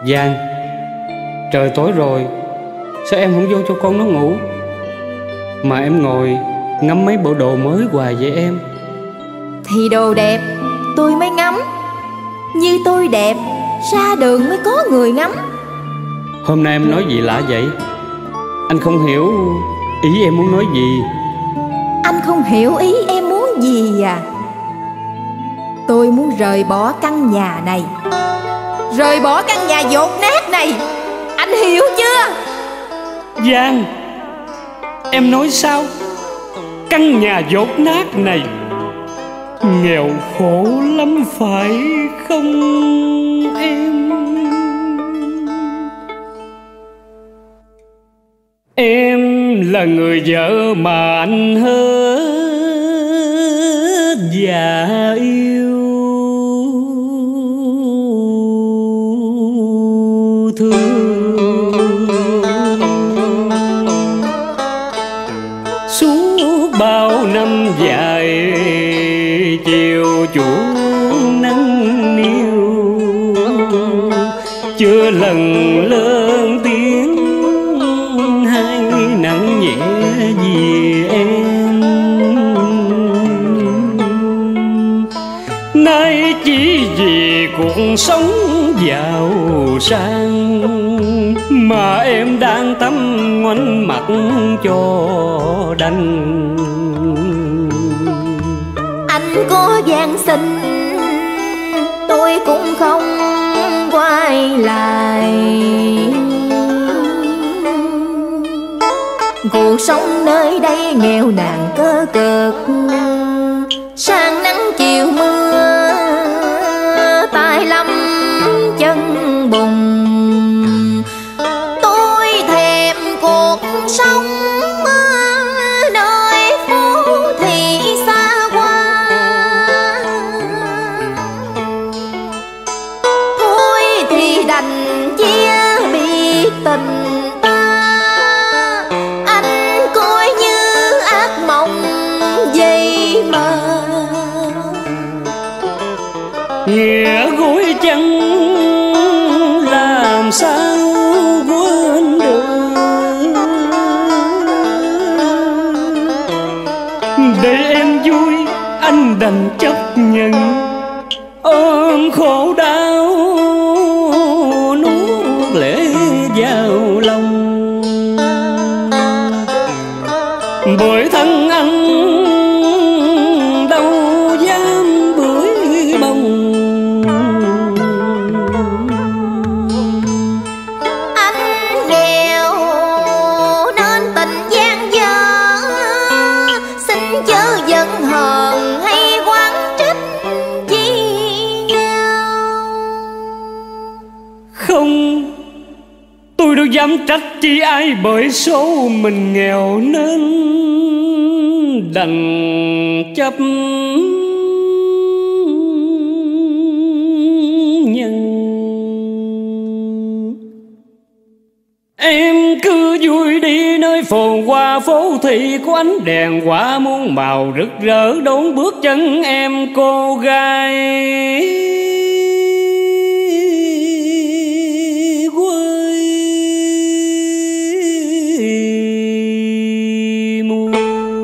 Giang, trời tối rồi, sao em không vô cho con nó ngủ mà em ngồi ngắm mấy bộ đồ mới hoài vậy em? Thì đồ đẹp tôi mới ngắm, như tôi đẹp ra đường mới có người ngắm. Hôm nay em nói gì lạ vậy? Anh không hiểu ý em muốn nói gì. Anh không hiểu ý em muốn gì à? Tôi muốn rời bỏ căn nhà này, rời bỏ căn nhà dột nát này. Anh hiểu chưa? Giang, em nói sao? Căn nhà dột nát này nghèo khổ lắm phải không em? Em là người vợ mà anh hết và yêu thương. Suốt bao năm dài chiều chuộng nắng niu, chưa lần lớn tiếng hay nặng nhẹ vì em. Nay chỉ vì cuộc sống giàu sang mà em đang tắm ngoảnh mặt cho đành. Anh có van xin tôi cũng không quay lại. Cuộc sống nơi đây nghèo nàn cơ cực, sang nắng chiều mưa tay lăm chân bùn. Tôi thèm cuộc sống nơi phố thị xa hoa. Thôi thì đành chia biệt tình ta, anh coi như ác mộng vậy mà. Nghĩa gối chân làm sao quên được, để em vui anh đành chấp nhận ôm khổ đau nuốt lệ vào lòng. Bởi thân anh đâu dám bưởi bông. Anh nghèo nên tình gian dở, xin chớ giận hờn hay oán trách chi nhau. Không, tôi đâu dám trách chi ai, bởi số mình nghèo nên đành chấp nhận. Em cứ vui đi nơi phồn hoa phố thị, có ánh đèn hoa muôn màu rực rỡ đón bước chân em cô gái quê mùa.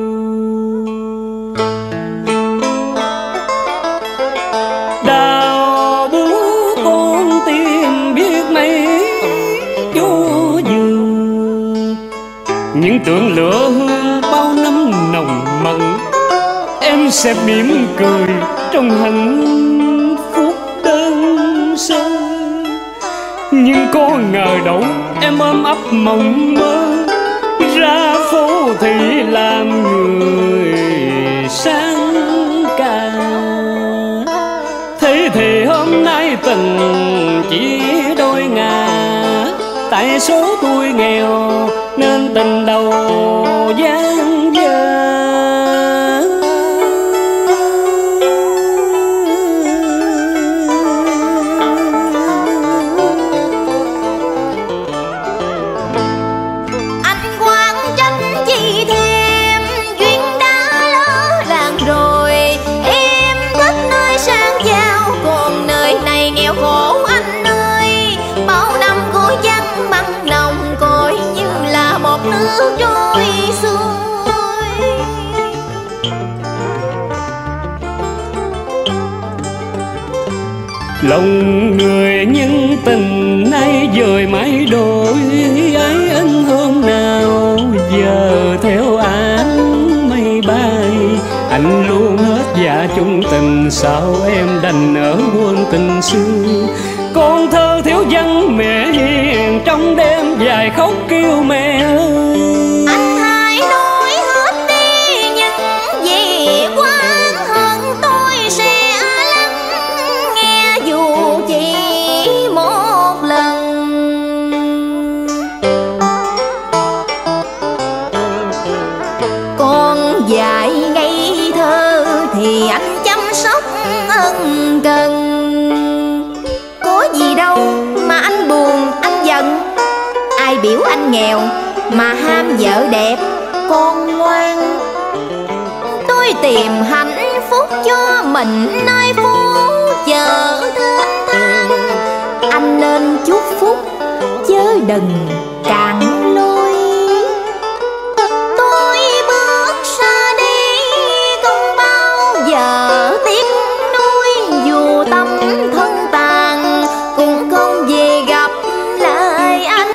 Đào búa con tim biết mấy chỗ dường, những tượng lửa hương bao năm nồng mặn, em sẽ mỉm cười trong hạnh phúc đơn sơ. Nhưng có ngờ đâu em ôm ấp mộng mơ, ra phố thị làm người sang cả. Thế thì hôm nay tình chỉ đôi ngả, tại số tôi nghèo nên tình đầu gian dở. Anh quan trách chi thêm, duyên đã lỡ làng rồi. Em thích nơi sang giàu, còn nơi này nghèo khổ anh ơi. Bao năm Lòng người nhân tình nay dời mãi đổi, ai ân hôm nào giờ theo áng mây bay. Anh luôn hết dạ chung tình, sao em đành nỡ quên tình xưa. Con thơ thiếu vắng mẹ hiền, trong đêm dài khóc kêu mẹ ơi. Anh hãy nói hết đi những gì oán hận, tôi sẽ lắng nghe dù chỉ một lần. Con dại ngây thơ thì anh chăm sóc ân cần. Có gì đâu mà anh buồn anh giận, ai biểu anh nghèo mà ham vợ đẹp con ngoan. Tôi tìm hạnh phúc cho mình nơi phố chợ thênh thang, anh nên chúc phúc chớ đừng cạn lối. Tôi bước xa đi không bao giờ tiếc nuối, dù tâm thân tàn cũng không về gặp lại anh.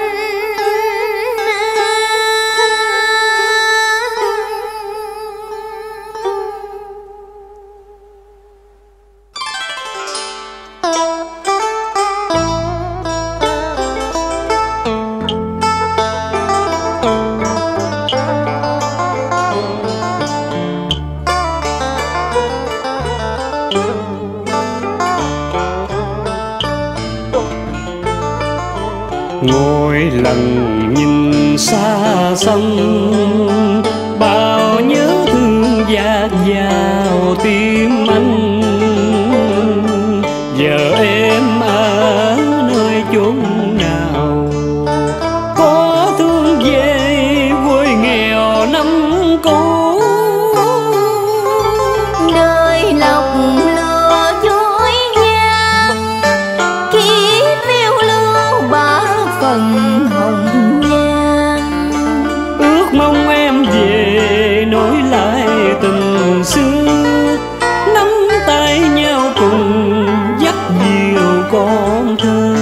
Ngồi lần nhìn xa xăm, bao nhớ thương dạt vào tim anh. Giờ em ở nơi chốn nào, có thương về quê nghèo năm cũ. Nơi lọc lửa dối gian, kiếp phiêu lưu bá phần hồng nhan. Ước mong em về nối lại tình xưa, nắm tay nhau cùng dắt dìu con thơ.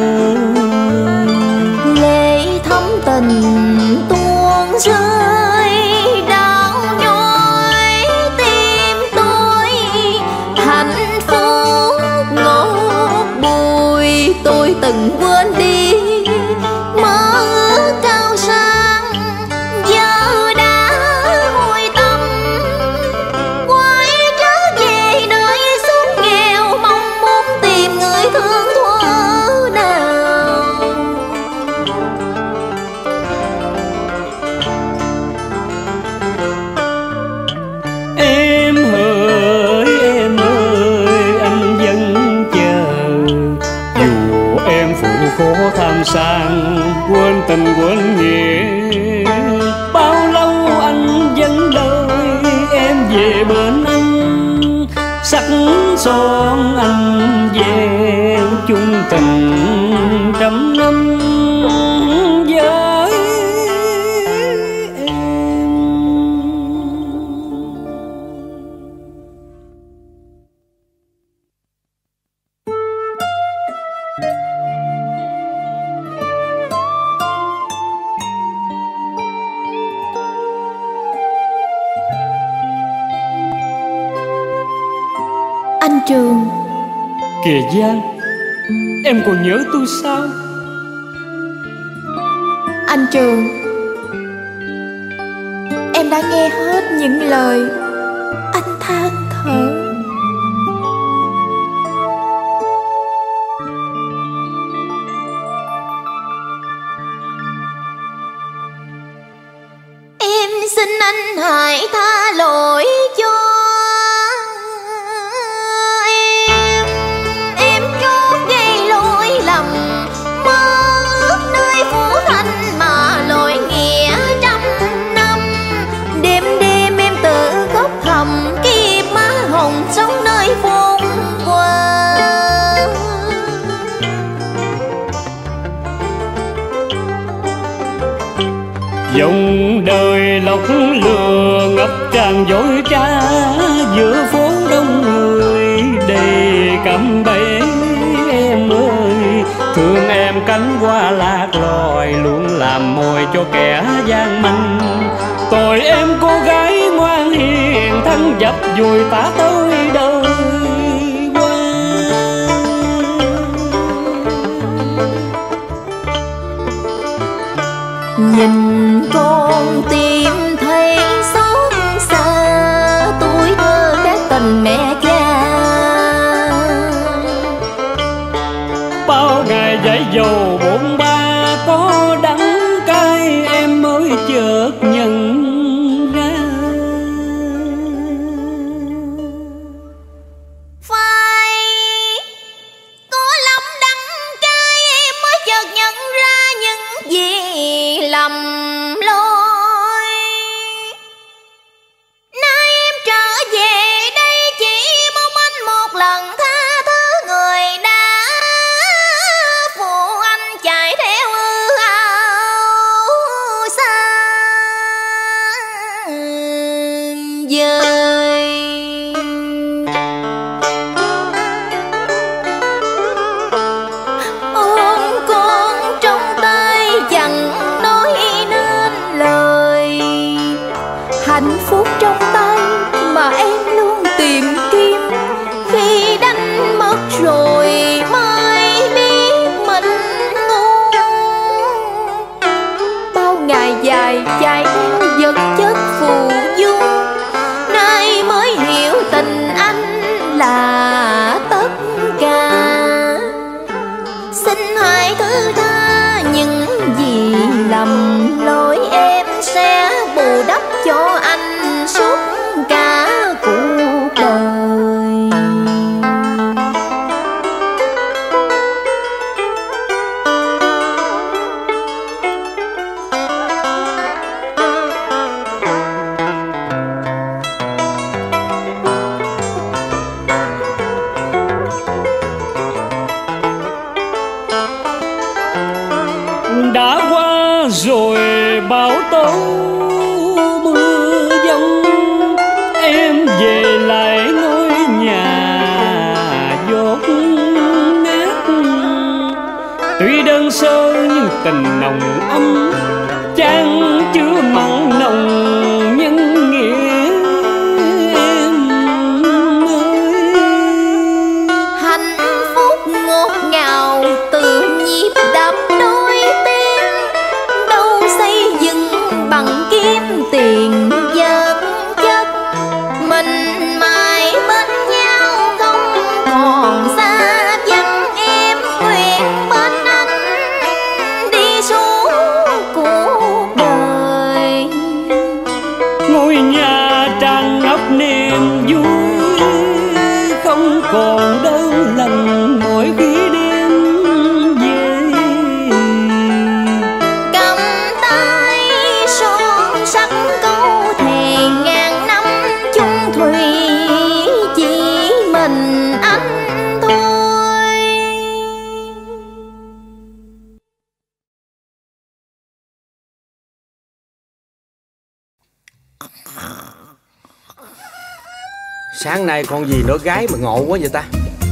Lệ thắm tình tuôn rơi đau nhói tim tôi, hạnh phúc ngọt bùi tôi từng quên đi. Mơ ước cao sang giờ đã hồi tâm, quay trở về nơi xóm nghèo, mong muốn tìm người thương thuở nào. Em ơi anh vẫn chờ, dù em phụ khó tham sang, quên tình quên nghĩa. Bao lâu anh vẫn đợi em về bên anh, sắc son anh về chung tình trăm năm với em. Anh Trường. Kìa Giang, em còn nhớ tôi sao? Anh Trường, em đã nghe hết những lời anh than thở. Em xin anh hãy tha lỗi cho em chót gây lỗi lầm, mơ ước nơi phố thanh mà lỗi nghĩa trăm năm. Đêm đêm em tự khóc thầm, kiếp má hồng sống nơi phong hoa. Dòng đời lọc lừa ngập tràn dối trá, giữa phố đông người đầy cạm bẫy. thương em cánh hoa lạc loài, luôn làm mồi cho kẻ gian manh. Tội em cô gái ngoan hiền, thân dập dùi ta tới đâu. Nhìn con tim thấy xót xa, tuổi thơ đã tình mẹ cha. Bao ngày dãi dầu bộn ba, có đắng cay em mới chợt nhận ra. Phải có lắm đắng cay em mới chợt nhận ra những gì lầm lỗi. Nay em trở về đây chỉ mong anh một lần tha thứ người đã phụ anh chạy theo áo xa vời. Ôm con trong tay chẳng nói nên lời, hạnh phúc trong tay mà em luôn tìm kiếm. Khi đánh mất rồi mới biết mình ngu. Bao ngày dài chạy theo vật chất phù du, nay mới hiểu tình anh là tất cả. Xin hãy thứ tha những gì lầm lỗi, em sẽ bù đắp cho anh suốt cả cuộc đời. Đã qua rồi bão tố mưa giông, em về lại ngôi nhà dốt nát. Tuy đơn sơ nhưng tình nồng ấm, chan chứa mặn nồng nhân nghĩa em ơi. Hạnh phúc ngọt ngào từ nhịp đập đôi tim, đâu xây dựng bằng kiếm tiền vật chất. Mình mãi bên nhau không còn xa vắng, em nguyện bên anh đi suốt cuộc đời. Ngôi nhà tràn ngập niềm vui, không còn đơn lành mỗi khi đêm về. Cầm tay son sắc câu thề ngàn năm chung thủy, chỉ mình anh thôi. Sáng nay con gì nữa gái mà ngộ quá vậy ta?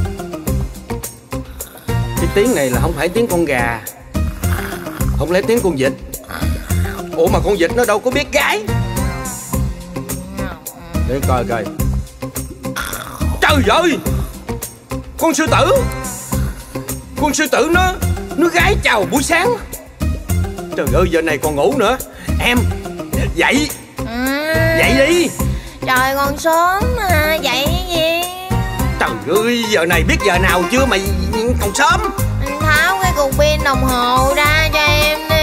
Cái tiếng này là không phải tiếng con gà, không lẽ tiếng con vịt? Ủa mà con vịt nó đâu có biết gái. Để coi coi. Trời ơi, con sư tử. Con sư tử nó gái chào buổi sáng. Trời ơi, giờ này còn ngủ nữa. Em dậy. Dậy đi. Trời còn sớm mà dậy gì? Trời ơi, giờ này biết giờ nào chưa mà còn sớm. Anh tháo cái cục pin đồng hồ ra cho em đi.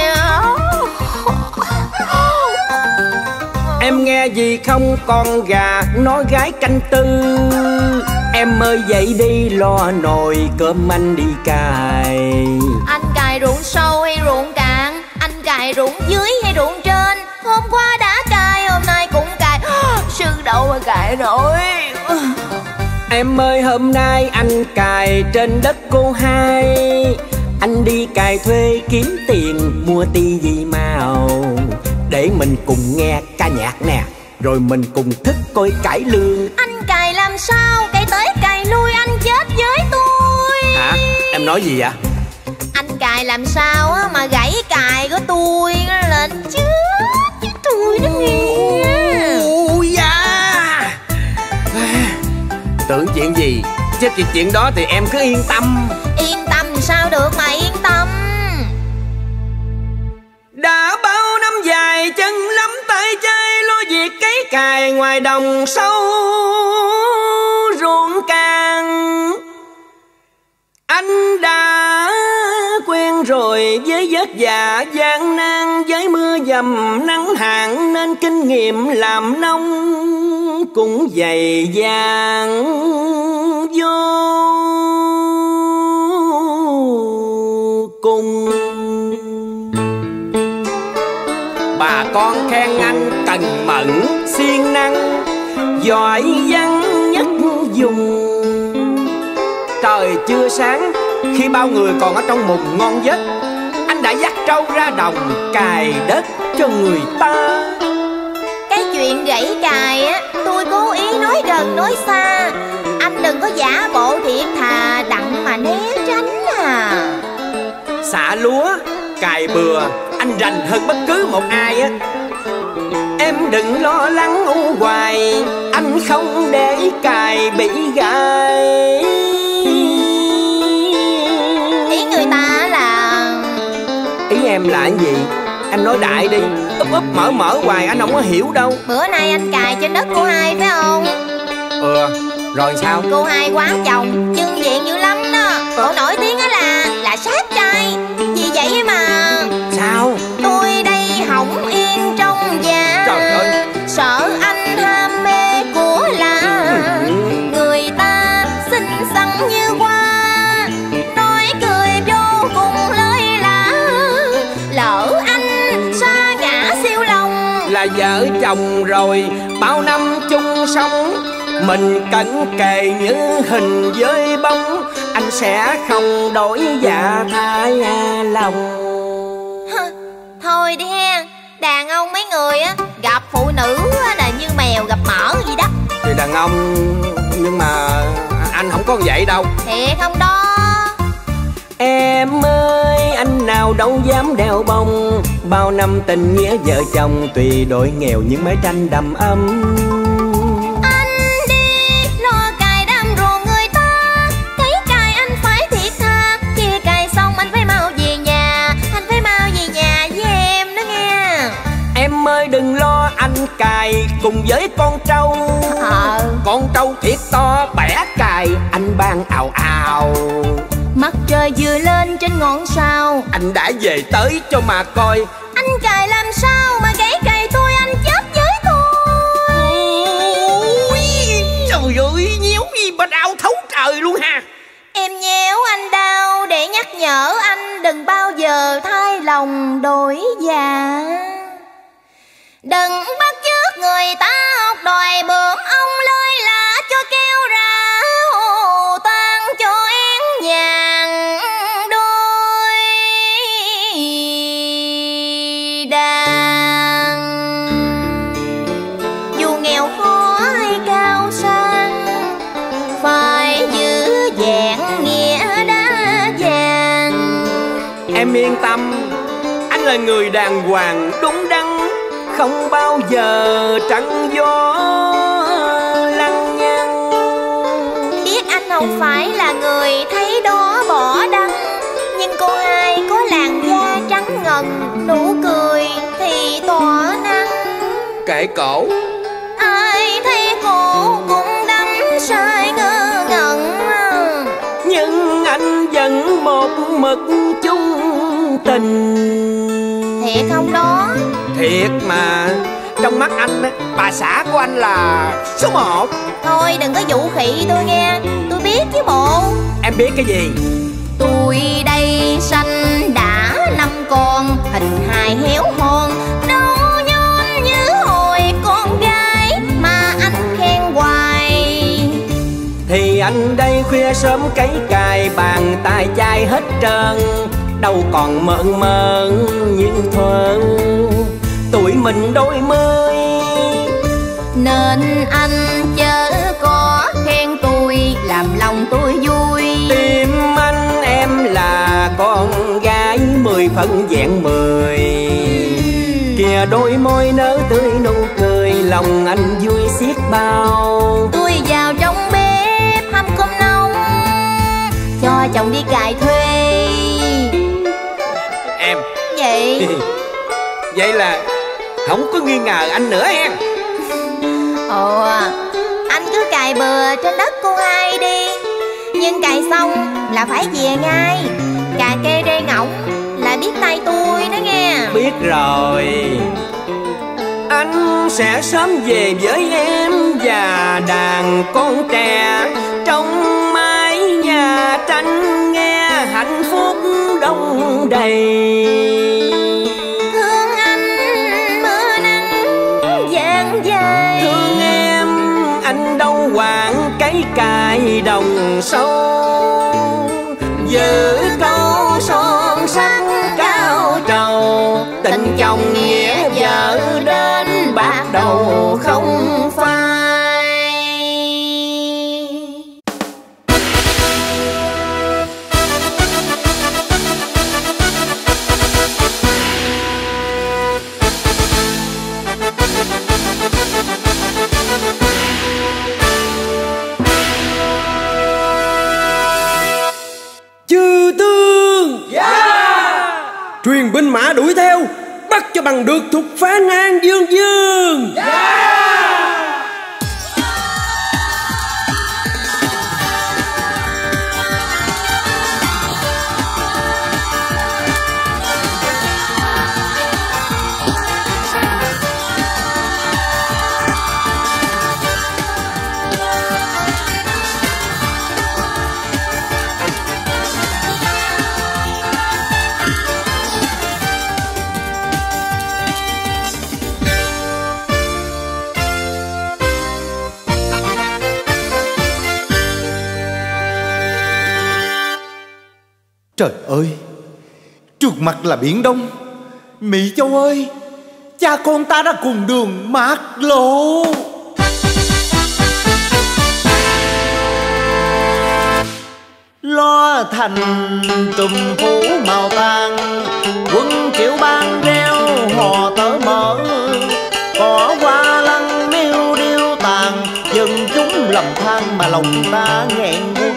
Em nghe gì không, con gà nói gái canh tư. Em ơi dậy đi, lo nồi cơm anh đi cài. Anh cài ruộng sâu hay ruộng cạn? Anh cài ruộng dưới hay ruộng trên? Hôm qua đã cài, hôm nay cũng cài. Sư đâu mà cài nổi. Em ơi hôm nay anh cài trên đất cô hai. Anh đi cài thuê kiếm tiền mua tivi màu, để mình cùng nghe ca nhạc nè, rồi mình cùng thức coi cải lương. Anh cài làm sao? Cài tới cài lui anh chết với tôi. Hả? Em nói gì vậy? Anh cài làm sao á mà gãy cài của tôi lên chứ tôi đó nghe. Ui da. Tưởng chuyện gì chứ chuyện đó thì em cứ yên tâm. Yên tâm sao được mà yên tâm. Đã bao năm dài chân lắm tay chơi lo việc cấy cài ngoài đồng sâu ruộng càng. Anh đã quen rồi với vất vả gian nan, với mưa dầm nắng hạn nên kinh nghiệm làm nông cũng dày dạn vô cùng. Bà con khen anh cần mẫn siêng năng, giỏi văn nhất vùng. Trời chưa sáng khi bao người còn ở trong mùng ngon giấc, anh đã dắt trâu ra đồng cài đất cho người ta. Cái chuyện gãy cài á tôi cố ý nói gần nói xa, anh đừng có giả bộ thiệt thà đặng mà né tránh à. Xạ lúa cài bừa anh rành hơn bất cứ một ai á. Em đừng lo lắng u hoài, anh không để cài bị gãy. Ý người ta là... Ý em là cái gì? Em nói đại đi, úp úp mở mở hoài anh không có hiểu đâu. Bữa nay anh cài trên đất cô Hai phải không? Rồi sao? Cô Hai quá chồng, chân diện dữ lắm đó. Cổ nổi tiếng á là sát trai. Vì vậy mà... Sao? Tôi đây hổng yên trong nhà. Trời ơi. Sợ anh ham mê của là người ta xinh xắn như hoa, nói cười vô cùng lơi là lỡ anh sa ngã siêu lòng. Là vợ chồng rồi bao năm chung sống, mình cẩn kề như hình với bóng, anh sẽ không đổi dạ thay lòng. Thôi đi ha, đàn ông mấy người á gặp phụ nữ là như mèo gặp mỡ gì đó. Thì đàn ông nhưng mà anh không có vậy đâu. Thiệt không đó. Em ơi anh nào đâu dám đeo bông, bao năm tình nghĩa vợ chồng tùy đổi nghèo những mái tranh đầm ấm. Anh đi lo cài đám ruộng người ta, thấy cài anh phải thiệt tha, chia cài xong anh phải mau về nhà, anh phải mau về nhà với em đó nghe. Em ơi đừng lo anh cài cùng với con trâu. Con trâu thiệt to bẻ cài anh ban ào ào. Mặt trời vừa lên trên ngọn sao, anh đã về tới cho mà coi. Anh cài làm sao mà gãy cài tôi, anh chết với tôi. Ôi, trời ơi nhéo gì mà đau thấu trời luôn ha. Em nhéo anh đau để nhắc nhở anh đừng bao giờ thay lòng đổi dạ. Đừng bắt chước người ta học đòi bướm ông lơi lá cho kêu ra hồ tan cho én nhàn đôi đàn. Dù nghèo khó hay cao sang phải giữ vẹn nghĩa đá vàng. Em yên tâm, anh là người đàng hoàng đúng đắn, không bao giờ trăng gió lăng nhăng. Biết anh không phải là người thấy đó bỏ đắng, nhưng cô Hai có làn da trắng ngần, nụ cười thì tỏa nắng. Kệ cổ, Ai thấy cô cũng đắm say ngơ ngẩn, nhưng anh vẫn một mực chung tình. thiệt không đó? Thiệt mà, trong mắt anh bà xã của anh là số 1. Thôi đừng có vũ khị tôi nghe, tôi biết chứ bộ. Em biết cái gì? Tôi đây sanh đã 5 con, hình hài héo hon, đâu nhon như hồi con gái mà anh khen hoài. Thì anh đây khuya sớm cấy cài, bàn tay chai hết trơn, đâu còn mơn mơn như thuở tuổi mình đôi mươi. Nên anh chớ có khen tôi, làm lòng tôi vui. Tim anh em là con gái thân vẹn 10. Kìa đôi môi nở tươi nụ cười, lòng anh vui xiết bao. Tôi vào trong bếp hâm cơm nóng, cho chồng đi cày thuê. Em Vậy vậy là không có nghi ngờ anh nữa em. Ồ, anh cứ cày bừa trên đất cô hai đi, nhưng cày xong là phải về ngay. Cà kê rê ngỗng là biết tay tôi đó nghe. Biết rồi, anh sẽ sớm về với em và đàn con trẻ trong mái nhà tranh, nghe hạnh phúc đông đầy. Thương anh mưa nắng vàng dài, Thương em anh đâu quản cái cài đồng sâu, giữ câu son sắc cao trầu. Tình chồng nghĩa vợ đến bạc đầu không phai. Chư tướng, truyền binh mã đuổi theo, bắt cho bằng được thục phá An Dương Dương. Trời ơi, trước mặt là Biển Đông. Mỹ Châu ơi, cha con ta đã cùng đường mát lộ. Lo thành trùm phủ màu tàn, quân triệu bang reo hò tở mở. Cỏ hoa lăng miêu điêu tàn, dân chúng lầm than mà lòng ta nghẹn buốt.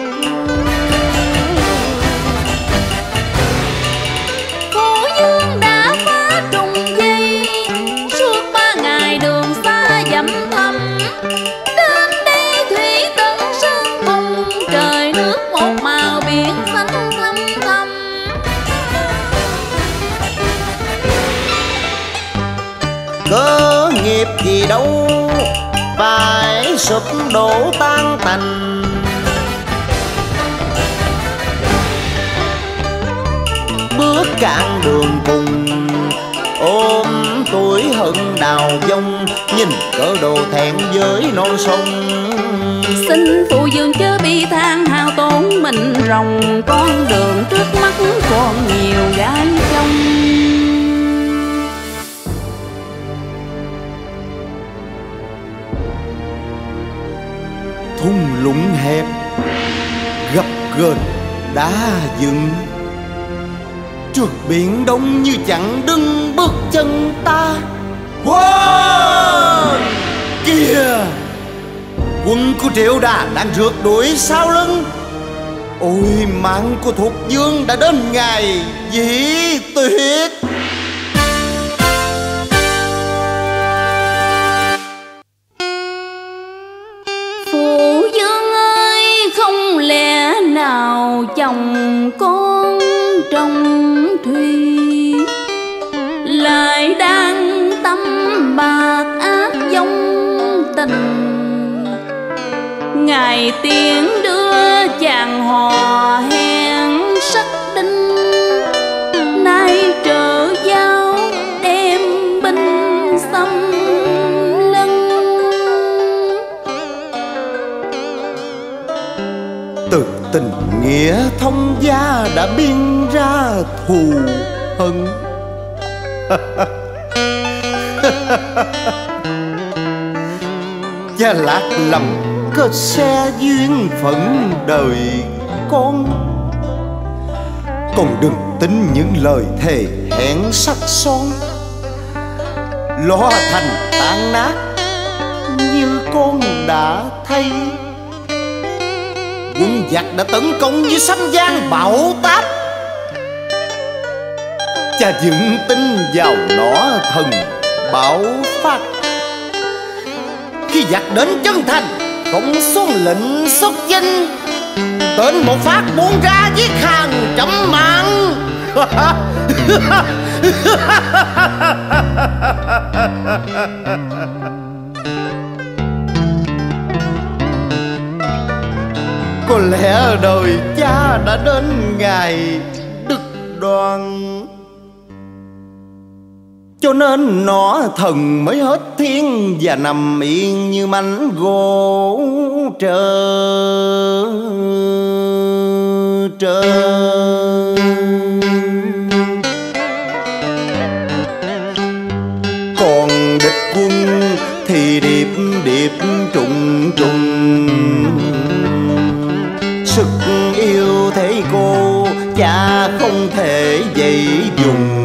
Cơ nghiệp gì đâu phải sụp đổ tan tành. Bước cạn đường cùng ôm tuổi hận đào vong, nhìn cỡ đồ thẹn với non sông. Xin phụ dương chớ bi than hao tổn mình rồng, con đường trước mắt còn nhiều gái trong. Thung lũng hẹp gập ghềnh đá dựng, trước Biển Đông như chặn đứng bước chân ta. Wow! Kìa, quân của Triệu Đà đang rượt đuổi sau lưng. Ôi, mạng của Thục Dương đã đến ngày dĩ tuyệt. Phụ Dương ơi, không lẽ nào chồng con trong thủy lại đang tâm bạc ác vong tình. Ngày tiễn đưa chàng hò hẹn sắc đinh, nay trở giao đem binh xâm lân. Từ tình nghĩa thông gia đã biên ra thù hận. Cha Lạc lầm kết xe duyên phận đời con. Con đừng tin những lời thề hẹn sắc son, lo thành tan nát như con đã thấy. Quân giặc đã tấn công với Sanh Giang bão táp, cha vững tin vào nỏ thần bảo phát. Khi giặc đến chân thành không xuống lệnh xuất chinh, tên một phát buông ra giết hàng trăm mạng. Có lẽ đời cha đã đến ngày đứt đoan, cho nên nó thần mới hết thiên và nằm yên như mảnh gỗ trơ trơ. Còn địch quân thì điệp điệp trùng trùng, sức yêu thế cô cha không thể dậy dùng.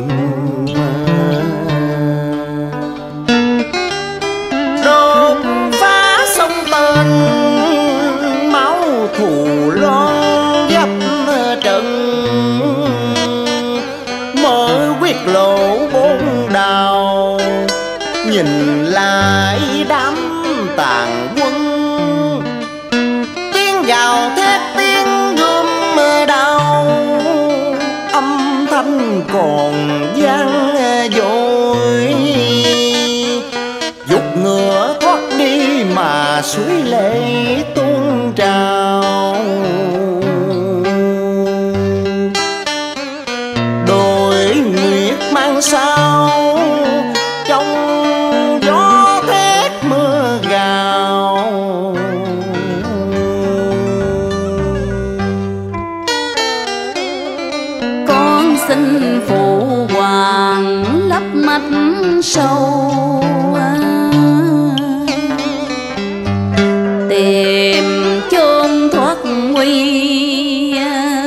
Đột phá sông tên máu thù loan dấp trận, mở quyết lộ bốn đào nhìn lại đám tàn quân. Tiếng gào thét tiếng gươm đau, âm thanh còn vang dội. Dục ngựa thoát đi mà suối lệ tuôn trào, đôi nguyệt mang sao trong gió thét mưa gào. Con xin phụ hoàng lấp mắt sâu, tìm chốn thoát nguy.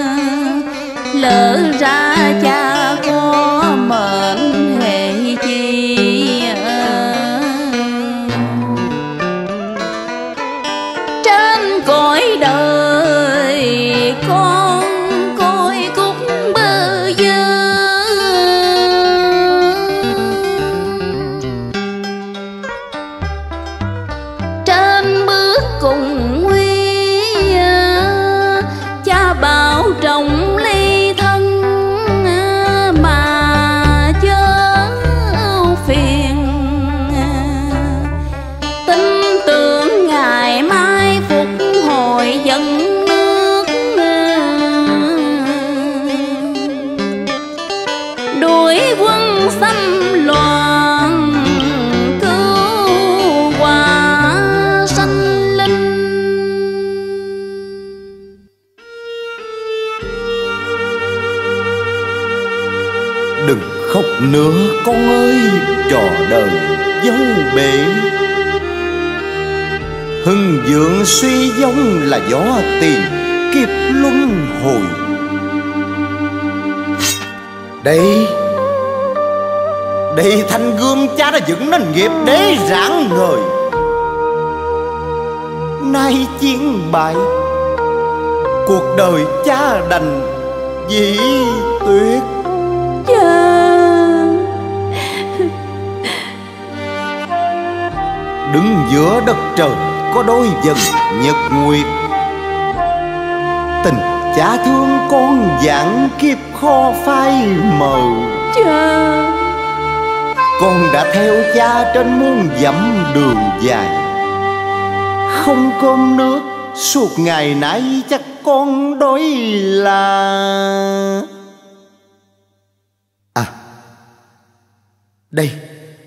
Lỡ ra cha có mệnh hệ chi, trên cõi đời con coi cúc bơ vơ. Trên bước cùng nguy, cha bảo trọng ly thân mà chớ phiền. Tin tưởng ngày mai phục hồi dân nước, đuổi quân xâm loạn cứu hòa sanh linh. Đừng khóc nữa con ơi, trò đời dấu bể. Hưng dưỡng suy vong là gió tiền kiếp luân hồi. Đây thanh gươm cha đã dựng nên nghiệp đế rạng ngời. Nay chiến bại, cuộc đời cha đành dĩ tuyệt. Cha Đứng giữa đất trời có đôi dần nhật nguyệt, tình cha thương con vạn kiếp khó phai mờ. cha Con đã theo cha trên muôn dặm đường dài, không cơm nước suốt ngày nay chắc con đói là. À, đây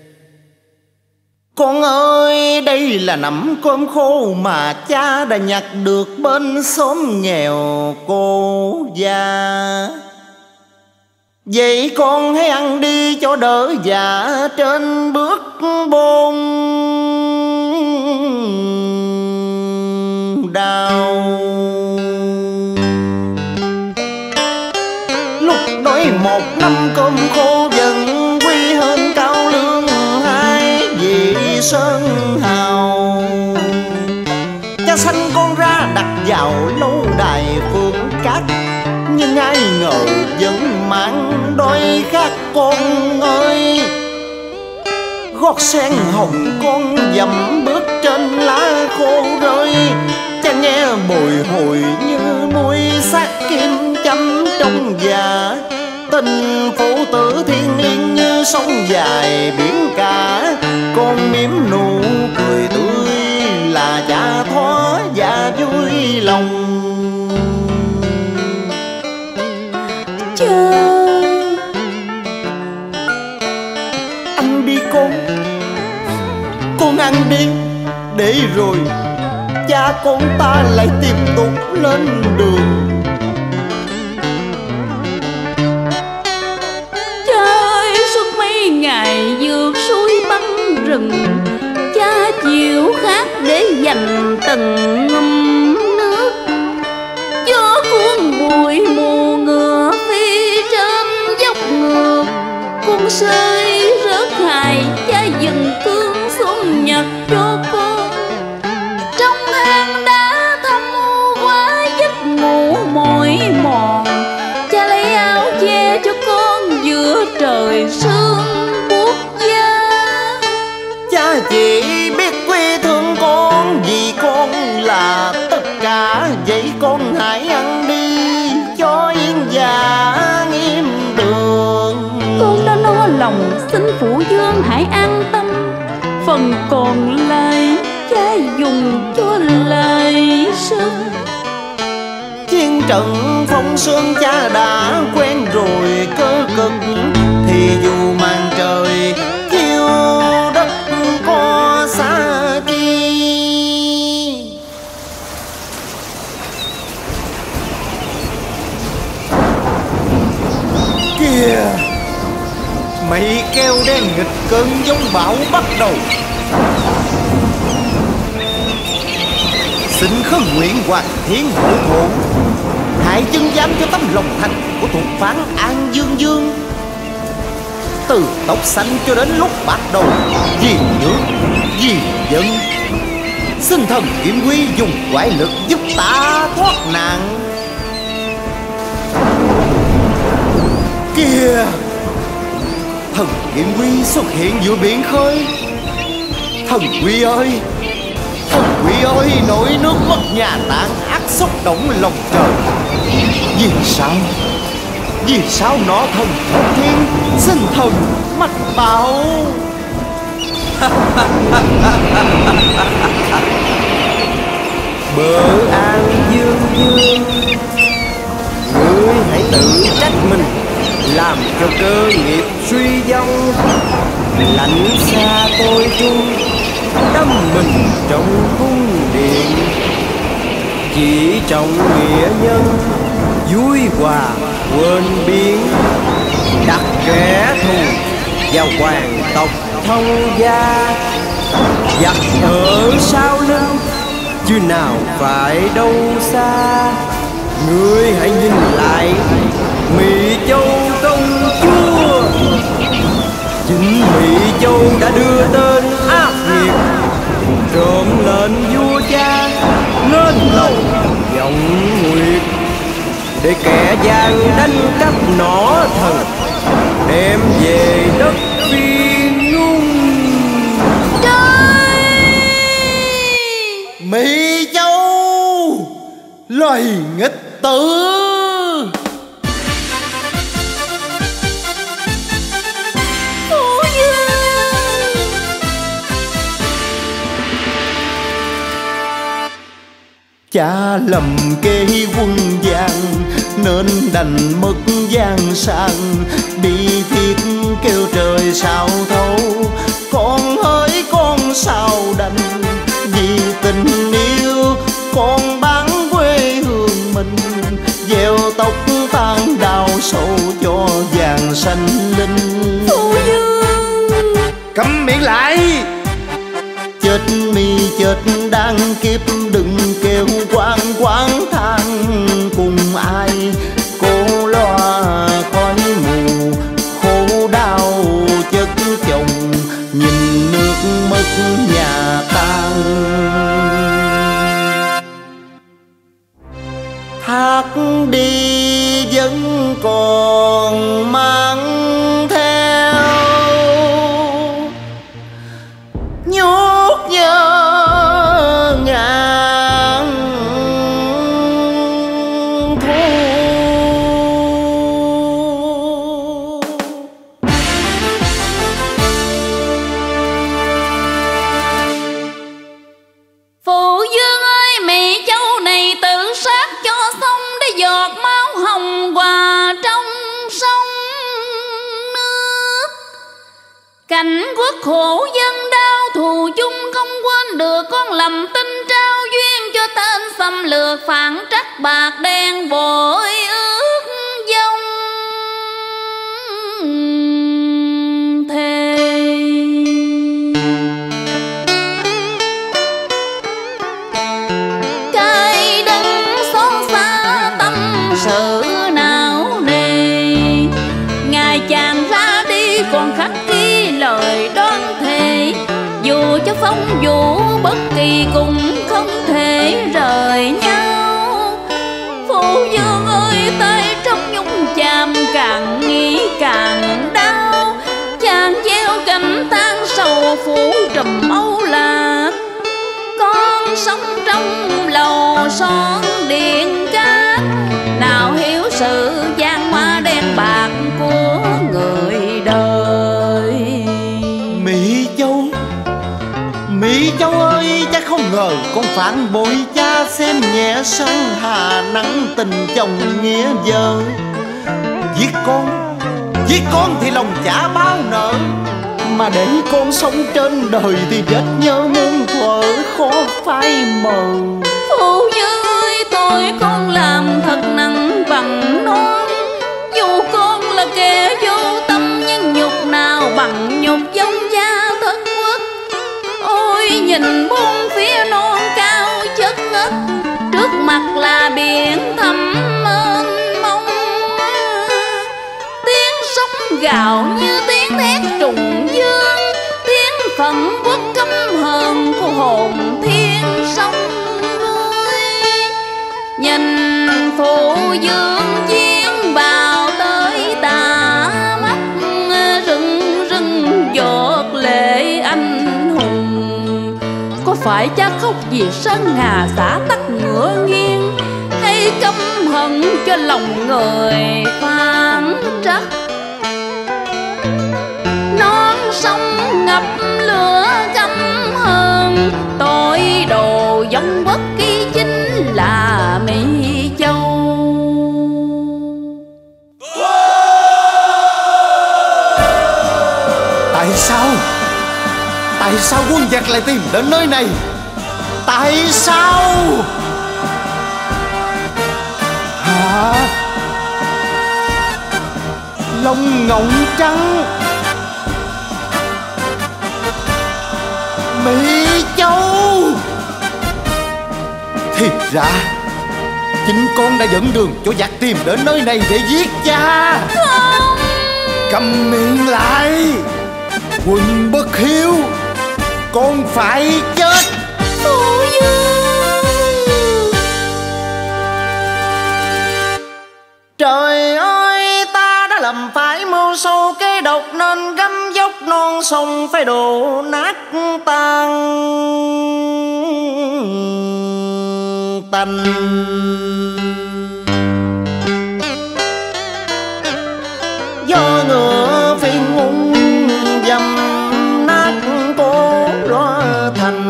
con ơi, đây là nắm cơm khô mà cha đã nhặt được bên xóm nghèo cô già. Vậy con hãy ăn đi cho đỡ dạ trên bước bôn đau. Lúc sơn hào. Cha sanh con ra đặt vào lâu đài Phượng Cát, nhưng ai ngờ vẫn mang đôi khác con ơi. Gót sen hồng con dầm bước trên lá khô rơi, cha nghe bồi hồi như mùi xác kim châm trong già. Tình phụ tử thiên liêng như sông dài biển cả, con mỉm nụ cười tươi là cha thoa và vui lòng. Trời, Ăn đi con ăn đi, để rồi cha con ta lại tiếp tục lên đường. Trời, suốt mấy ngày vượt suối băng rừng, cha chịu khát để dành từng ngụm nước. Gió cuốn bụi mù ngựa phi trên dốc ngược, con sơi rớt hài cha dừng thương xuống nhặt cho con. Trong hang đá thâm u quá giấc ngủ mỏi mòn, cha lấy áo che cho con giữa trời sương buốt giá. Cha chỉ biết quê thương con vì con là tất cả, vậy con hãy ăn đi cho yên dạ nghiêm đường. Con đã lo lòng, xin phụ vương hãy an tâm, phần còn lại cha dùng cho lời sức. Chiến trận phong sương cha đã quen rồi, cơ cực thì dù màn trời kêu đất có xa chi. Kìa, mây keo đen nghịch cơn giông bão bắt đầu. Xin khấn nguyện Hoàng Thiên Hộ Thổ, hãy chứng giám cho tấm lòng thành của thuộc phán An Dương Dương. Từ tóc xanh cho đến lúc bạc đầu, vì nước, vì dân. Xin thần Kiếm Quy dùng quái lực giúp ta thoát nạn. Kìa, thần Kiếm Quy xuất hiện giữa biển khơi. Thần Quy ơi, thần Quy ơi, nỗi nước mất nhà tan ác xúc động lòng trời. Vì sao nó thần thượng thiên, xin thần mách bảo. Bờ An Dương Dương, ngươi hãy tự trách mình, làm cho cơ nghiệp suy vong. Lạnh xa tôi chung, đâm mình trong cung điện, chỉ trọng nghĩa nhân, vui hòa quên biến. Đặt kẻ thù vào hoàng tộc thông gia, giặc ở sau lưng chứ nào phải đâu xa. Ngươi hãy nhìn lại Mỹ Châu công chúa, chính Mỹ Châu đã đưa tên ác nghiệt trộm lệnh vua cha lên lầu vọng nguyệt, để kẻ gian đánh cắp nỏ thần đem về đất Phiên Ngung. Mỹ Châu, loài nghịch tử. Cha lầm kê quân gian nên đành mất gian sang, đi thiết kêu trời sao thấu. Con hỡi con sao đành, vì tình yêu con bán quê hương mình. Gieo tóc tan đào sâu cho vàng xanh linh. Phụ vương, Câm miệng lại. Chết mi chết đang kiếp, đừng kêu quán quán than cùng ai. Cô lo khói mù khổ đau chất chồng, nhìn nước mất nhà tan. Thác đi vẫn còn mang theo nhốt nhớ ngàn thu. Phụ Dương ơi, Mỹ Châu này tự sát cho xong để giọt máu hồng hòa trong sông nước. Cảnh quốc khổ dân đau thù chung không quên được, con lầm tin trao duyên cho tên xâm lược phản trắc bạc đen vội ước dông thề. Cay đắng xót xa tâm sự não nề, ngày chàng ra đi còn khắc ghi lời đoan thề. Dù cho phong vũ bất kỳ cũng không thể rời nhau. Phụ Dương ơi, tay trong nhung chàm càng nghĩ càng đau. Chàng gieo cảnh than sầu phủ trùm âu lạc. Con sống trong lầu son điện cát, nào hiểu sự gian hoa đen bạc của người đời. Mỹ Châu ơi, cha không ngờ con phản bội cha, xem nhẹ sân hà nắng tình chồng nghĩa vợ. Giết con thì lòng chả bao nợ, mà để con sống trên đời thì chết nhớ muôn thuở khó phai mờ. Phụ Dương ơi, tội con làm thật nặng bằng non. Dù con là kẻ vô tâm, nhưng nhục nào bằng nhục giống gia thất quốc. Ôi nhìn bốn phía non cao chất ngất, trước mặt là biển thẳm mênh mông. Tiếng sóng gào như tiếng thét trùng dương, tiếng phẫn quốc căm hờn của hồn thiên sông núi. Nhìn Phụ Dương chiến bào tới tà mắt, rưng rưng giọt lệ anh hùng. Có phải cha khóc vì sân hà xã tắc ngựa nghiêng, hay căm hận cho lòng người phản trắc? Non sông ngập lửa căm hờn, tội đồ giống bất kỳ chính là Mỹ Châu. Tại sao quân giặc lại tìm đến nơi này? Tại sao? Hả? Lông ngỗng trắng, Mỹ Châu. Thiệt ra chính con đã dẫn đường cho giặc tìm đến nơi này để giết cha. Không. Câm miệng lại, quân bất hiếu, con phải chết. Phụ Dương. Trời ơi, ta đã lầm phải mưu sâu kế độc, nên gấm dốc non sông phải đổ nát tan tành. Do ngựa phiên ung dầm nát cố loa thành.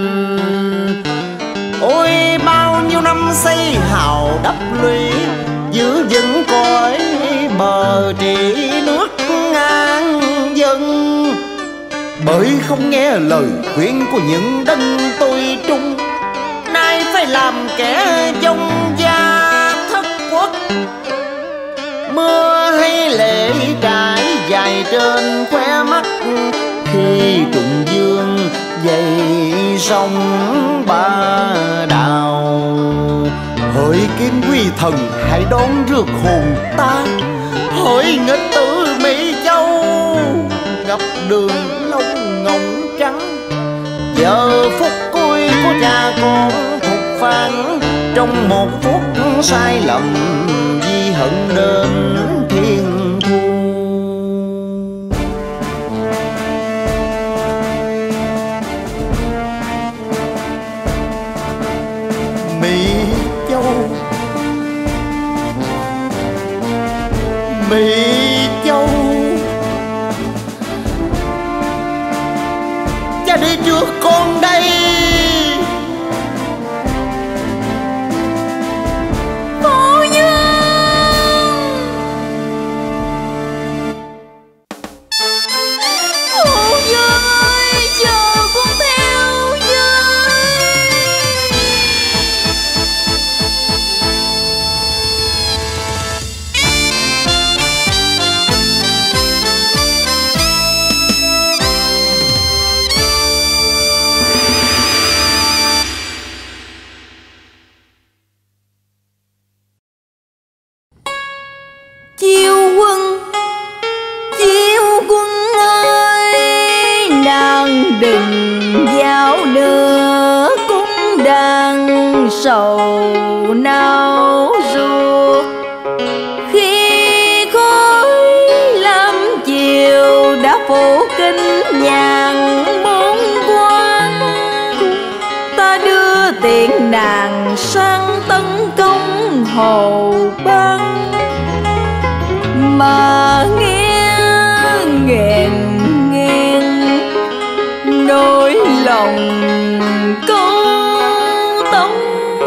Ôi bao nhiêu năm xây hào đắp lũy, giữ vững cõi bờ trị nước ngang dân. Bởi không nghe lời khuyên của những đấng tôi trung, nay phải làm kẻ vong gia thất quốc. Mưa hay lệ trải dài trên khóe mắt, khi trùng dương dậy sông Ba Đào. Hỡi kiếm quy thần hãy đón rước hồn ta, hỡi nghịch tử Mỹ Châu ngập đường lông ngỗng trắng. giờ phút cuối của cha con thục phán trong một phút sai lầm vì hận đến thiên thu. Mỹ Châu, Mỹ Châu, cha đi trước con đây. Phu nhân, phu nhân ơi, chờ con theo với. Chiêu quân ơi, nàng đừng giao nữa cũng đang sầu nao ruột. Khi khói lam chiều đã phủ kín nhàn bốn quan, ta đưa tiện nàng sang tấn công Hồ Bang. Mà nghe nghẹn nghẹn nỗi lòng câu tống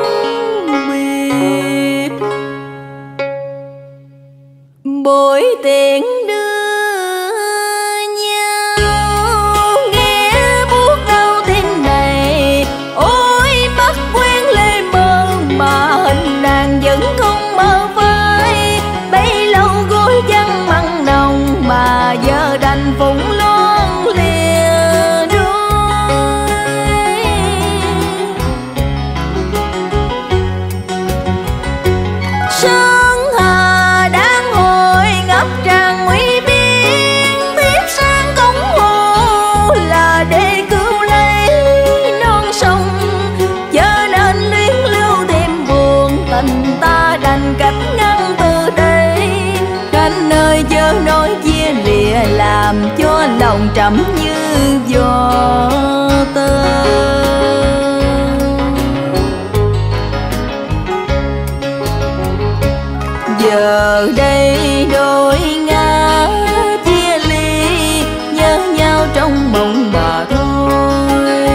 biệt, bội tiện đưa nhau nghe buốt đau tim này. Ôi mắt quen lê mơ mà hình nàng vẫn không mơ phai. Bấy lâu gối vắng măng nồng mà giờ đành phụng loan lìa đôi. Sơn hà đang hồi ngập tràn nguy biên, tiếp sang cống hồ là để cứu lấy non sông. Chớ nên luyến lưu thêm buồn, tình ta đành cách ngăn từ đây. Cánh nơi chớ nói chia lìa làm cho lòng trầm như gió tơ. Giờ đây đôi ngã chia ly, nhớ nhau trong mộng mà thôi.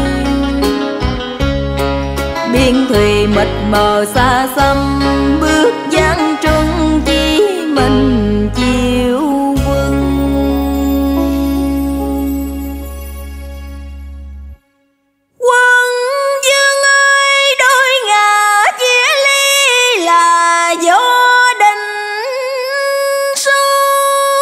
Biên thùy mịt mờ xa xăm, bước dáng trung chỉ mình chiêu quân. Quân vương ơi, đôi ngả chia ly là do định số.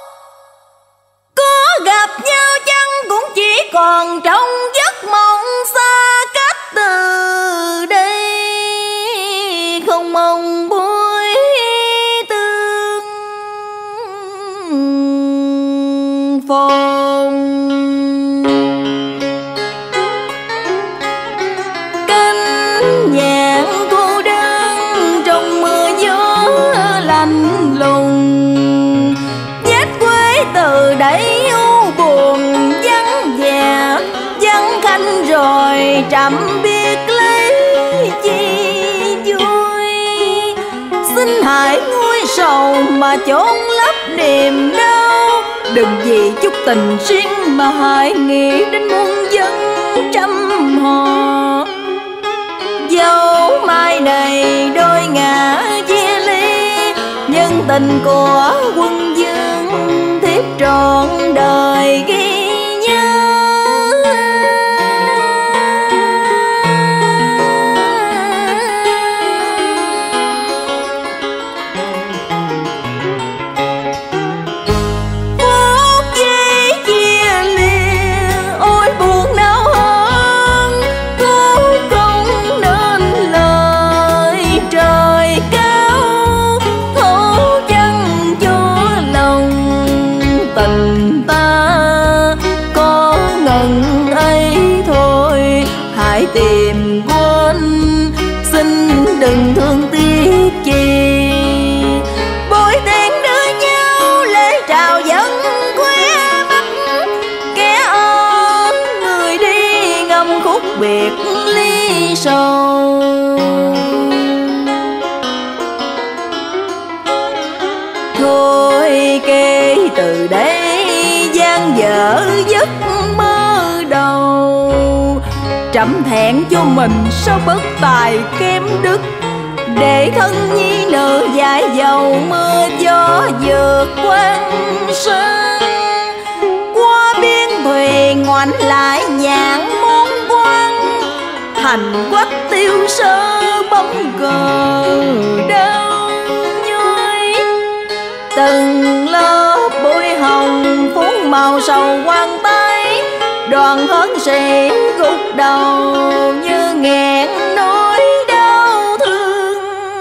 Có gặp nhau chăng cũng chỉ còn trong giấc mộng xa cách. Từ đây không mong buổi tương phồn. Cánh nhạn cô đơn trong mưa gió lạnh lùng, vết quê từ đẩy u buồn vắng vẻ vắng khanh rồi trầm biết lấy chi vui. Xin hãy nguôi sầu mà chốn lấp niềm đau, đừng vì chút tình riêng mà hãy nghĩ đến muôn dân trăm họ. Dẫu mai này đôi ngả chia ly, nhưng tình của quân vương thiếp trọn đời ghi nhớ. Phút giây chia lìa, ôi buồn đau hơn, cố không nên lời trời cao. Thấu chân cho lòng tình ta biệt ly sầu. Thôi kể từ đây gian dở giấc mơ đầu, trẫm thẹn cho mình sao bất tài kém đức, để thân nhi nữ dại dầu mưa gió vượt quang sơn. Qua biên thùy ngoảnh lại nhạn môn quan, thành quách tiêu sơ bóng cờ đau nhói. Từng lớp bụi hồng phun màu sầu quan tay, đoàn hớn sĩ gục đầu như nghẹn nỗi đau thương.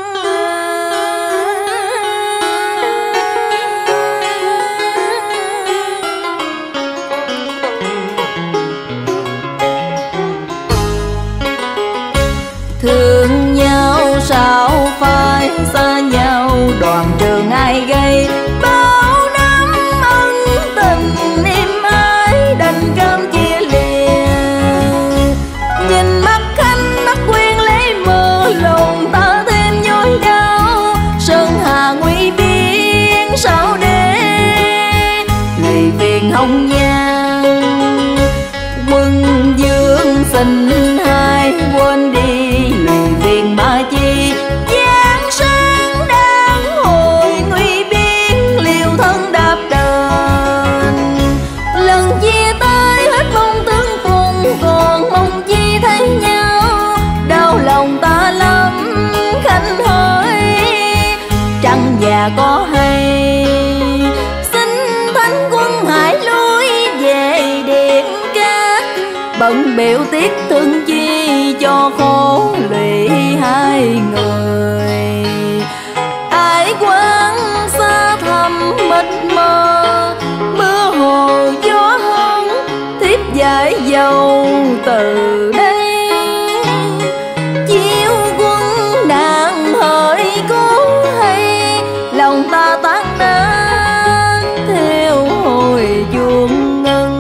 Thương nhau sao phải xa nhau, đoàn trường ai gây bao năm ân tình em ái đành cam chia lìa. Nhìn mắt khanh mắt quen lấy mơ, lòng ta thêm nhói đau. Sơn hà nguy biên sao để lì phiền hồng nhan, quân dương xin hai quên đi lì phiền ba chi. Giang sơn đang hồi nguy biên, liều thân đạp đền. Lần chia tay hết mong tương phùng, còn mong chi thấy nhau. Đau lòng ta lắm khanh hỡi, trăng già có hay. Xin thánh quân hãy lui về Điện Cát, bận biểu tiếc thương chi cho khổ lụy hai người. Ai quán xa thầm mịt mờ, mưa hồ gió hân thiếp giải dầu từ đây. Chiếu quân nạn hỡi có hay, lòng ta tan nát theo hồi chuông ngân.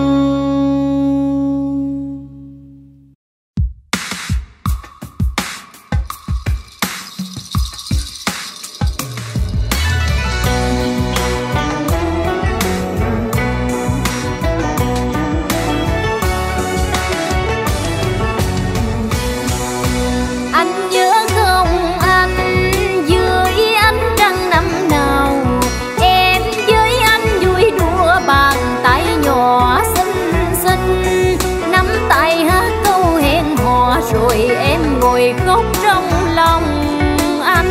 Anh nhớ không anh, dưới ánh trăng năm nào em với anh vui đùa bàn tay nhỏ xinh xinh, nắm tay hát câu hẹn hò rồi em ngồi khóc trong lòng anh.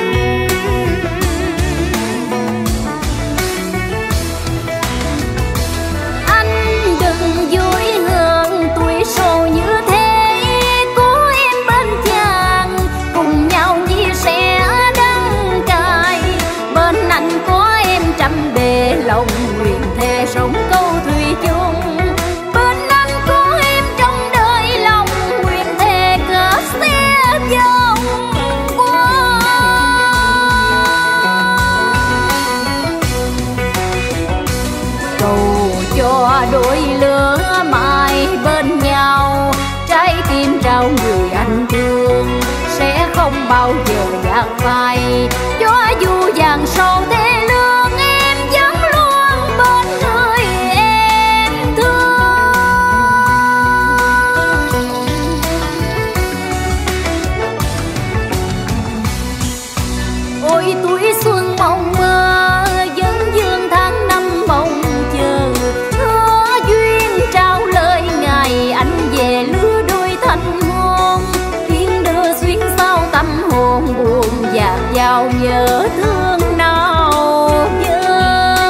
Anh đừng vui hơn tuổi sầu như thế, có em bên chàng cùng nhau chia sẻ đắng cay. Bên anh có em trăm bề lòng nguyện thề sống câu thủy chung. Bên anh có em trong đời lòng nguyện thề kết sẽ dòng qua. Cầu cho đôi lứa mãi bên nhau, trái tim trao người anh thương sẽ không bao giờ gạt phai. Cho dù vàng sầu thế lương em vẫn luôn bên người em thương. Ôi tuổi xuân mộng mơ, vẫn dương tháng năm mong chờ. Hứa duyên trao lời ngày anh về lứa đôi thành hôn, thiên đưa xuyên sao tâm hồn buồn dạt vào nhớ thương nào nhớ.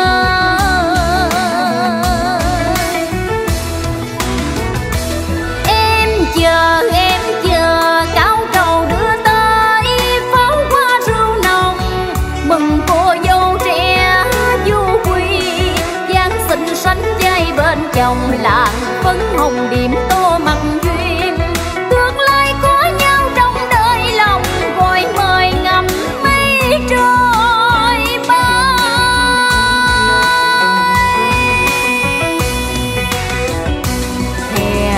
Em chờ cao trầu đưa tới pháo hoa rượu nồng, mừng cô dâu trẻ du quy. Giáng sinh sánh vai bên chồng làng phấn hồng điểm tô mặn duyên. Tương lai có nhau trong đời lòng, gọi mời ngắm mây trời.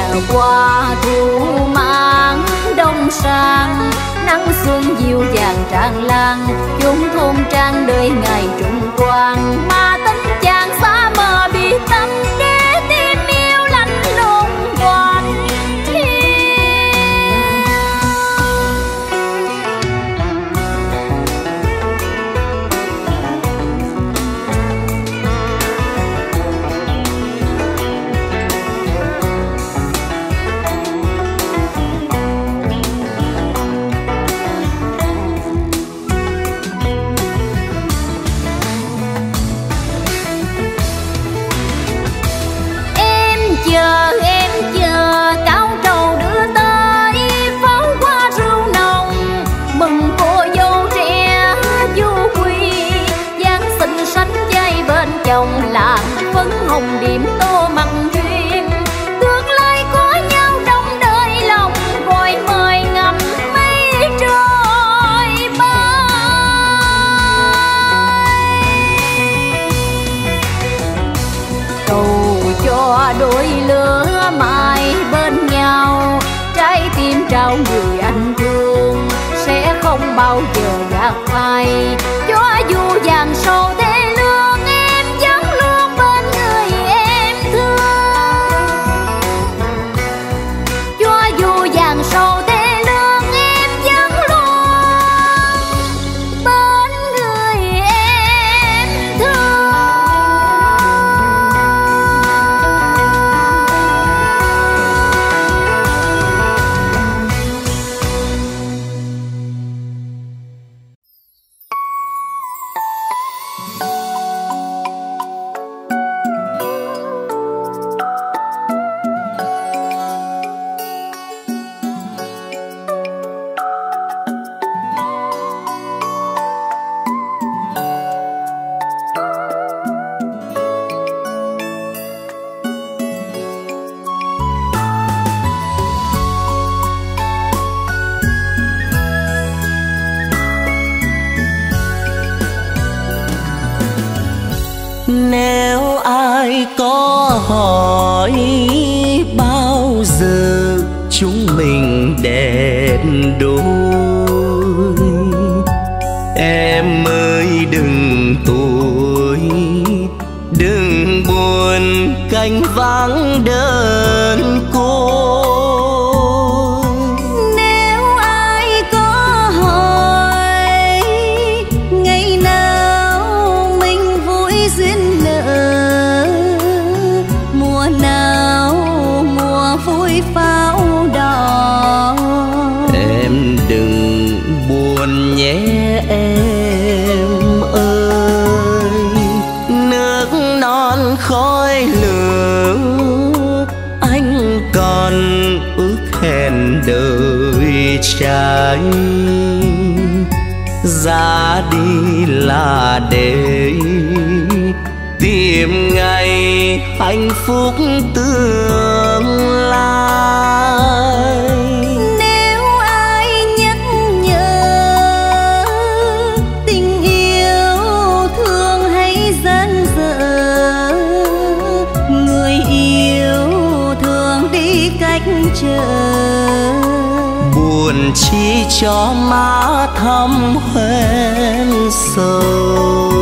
qua thu mang đông sang, nắng xuân dịu dàng tràn lan, chốn thôn trang đời ngày trung quang. Mà tính chàng xa mờ biệt tâm để tim yêu lạnh lùng quanh em chờ cao trầu đưa tới pháo hoa rượu nồng, mừng cô dâu trẻ du quy dáng xinh xắn dây bên chồng, làm phấn hồng điểm tô mặn duyên, tương lai có nhau trong đời lòng, gọi mời ngắm mây trôi bay. Cầu cho đôi lứa mãi bên nhau, trái tim trao người anh thương sẽ không bao giờ gạt phai. Cho dù vàng sâu thế lương, em vẫn luôn bên người em thương. Cho dù vàng sâu thế lương, em vẫn luôn bên người em thương. Nếu ai có hỏi bao giờ chúng mình đẹp đôi, em ơi đừng tuổi, đừng buồn cánh vắng đơn côi. Nếu ai có hỏi ngày nào mình vui duyên nợ, mùa nào mùa vui pháo đỏ, em đừng buồn nhé em ơi. Nước non khói lửa anh còn ước hẹn đời trai, ra đi là để tìm ngày hạnh phúc tương lai. nếu ai nhắc nhở tình yêu thương hãy dang dở, người yêu thương đi cách chờ, buồn chi cho má thắm hoen sầu.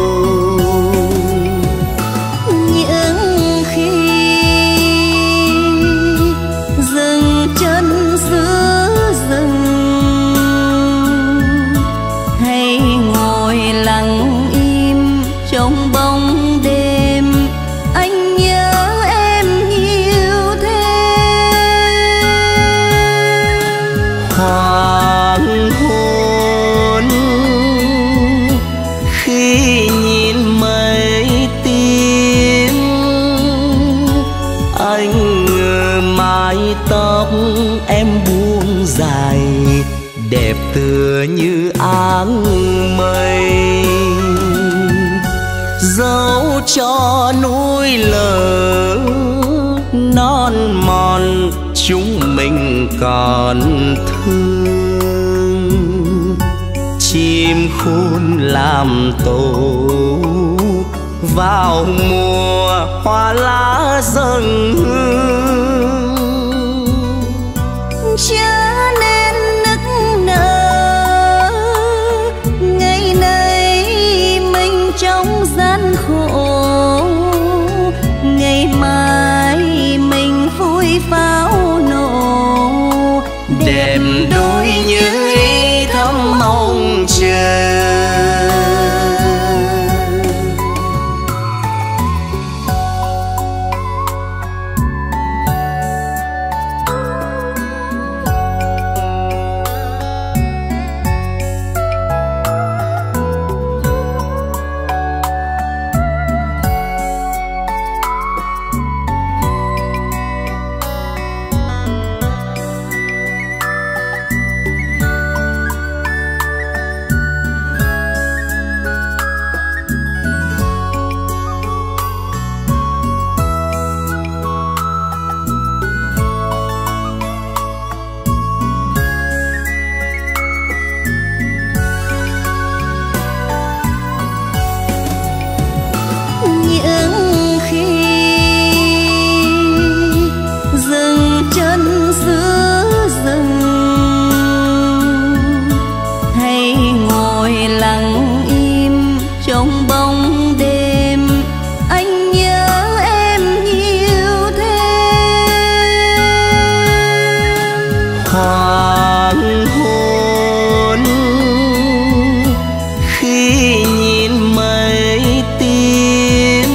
những khi dừng chân giữa rừng, hay ngồi lặng im trong bóng đêm, anh nhớ em nhiều thêm. Hoàng hôn khi nhìn mây tím, anh ngờ mái tóc em buông dài, đẹp tựa như áng mây, dẫu cho núi lở non mòn chúng mình còn thương. Chim khôn làm tổ vào mùa hoa lá dâng hương, hoàng hôn. Khi nhìn mây tím,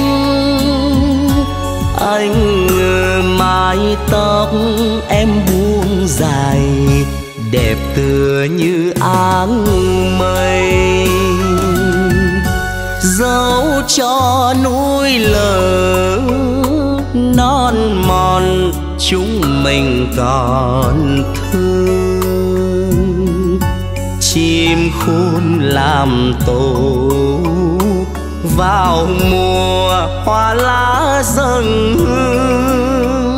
anh ngờ mái tóc em buông dài, đẹp tựa như áng mây. Dẫu cho núi lở non mòn, chúng mình còn thương. Chim khôn làm tổ vào mùa hoa lá dâng hương.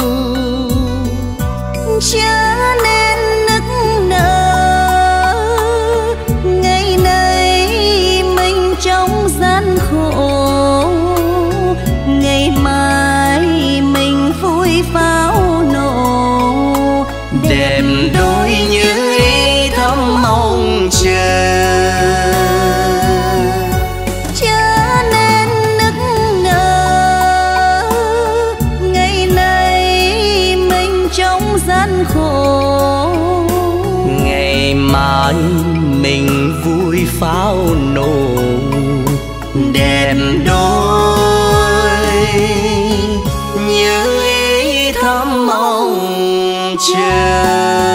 Chớ nên nức nở, ngày nay mình trong gian khổ, ngày mai mình vui pháo nổ. Đẹp đôi như ý thắm mong chờ. Chớ nên nức nở, ngày nay mình trong gian khổ, Ngày mai mình vui pháo nổ. Đẹp đôi như ý thắm mong chờ.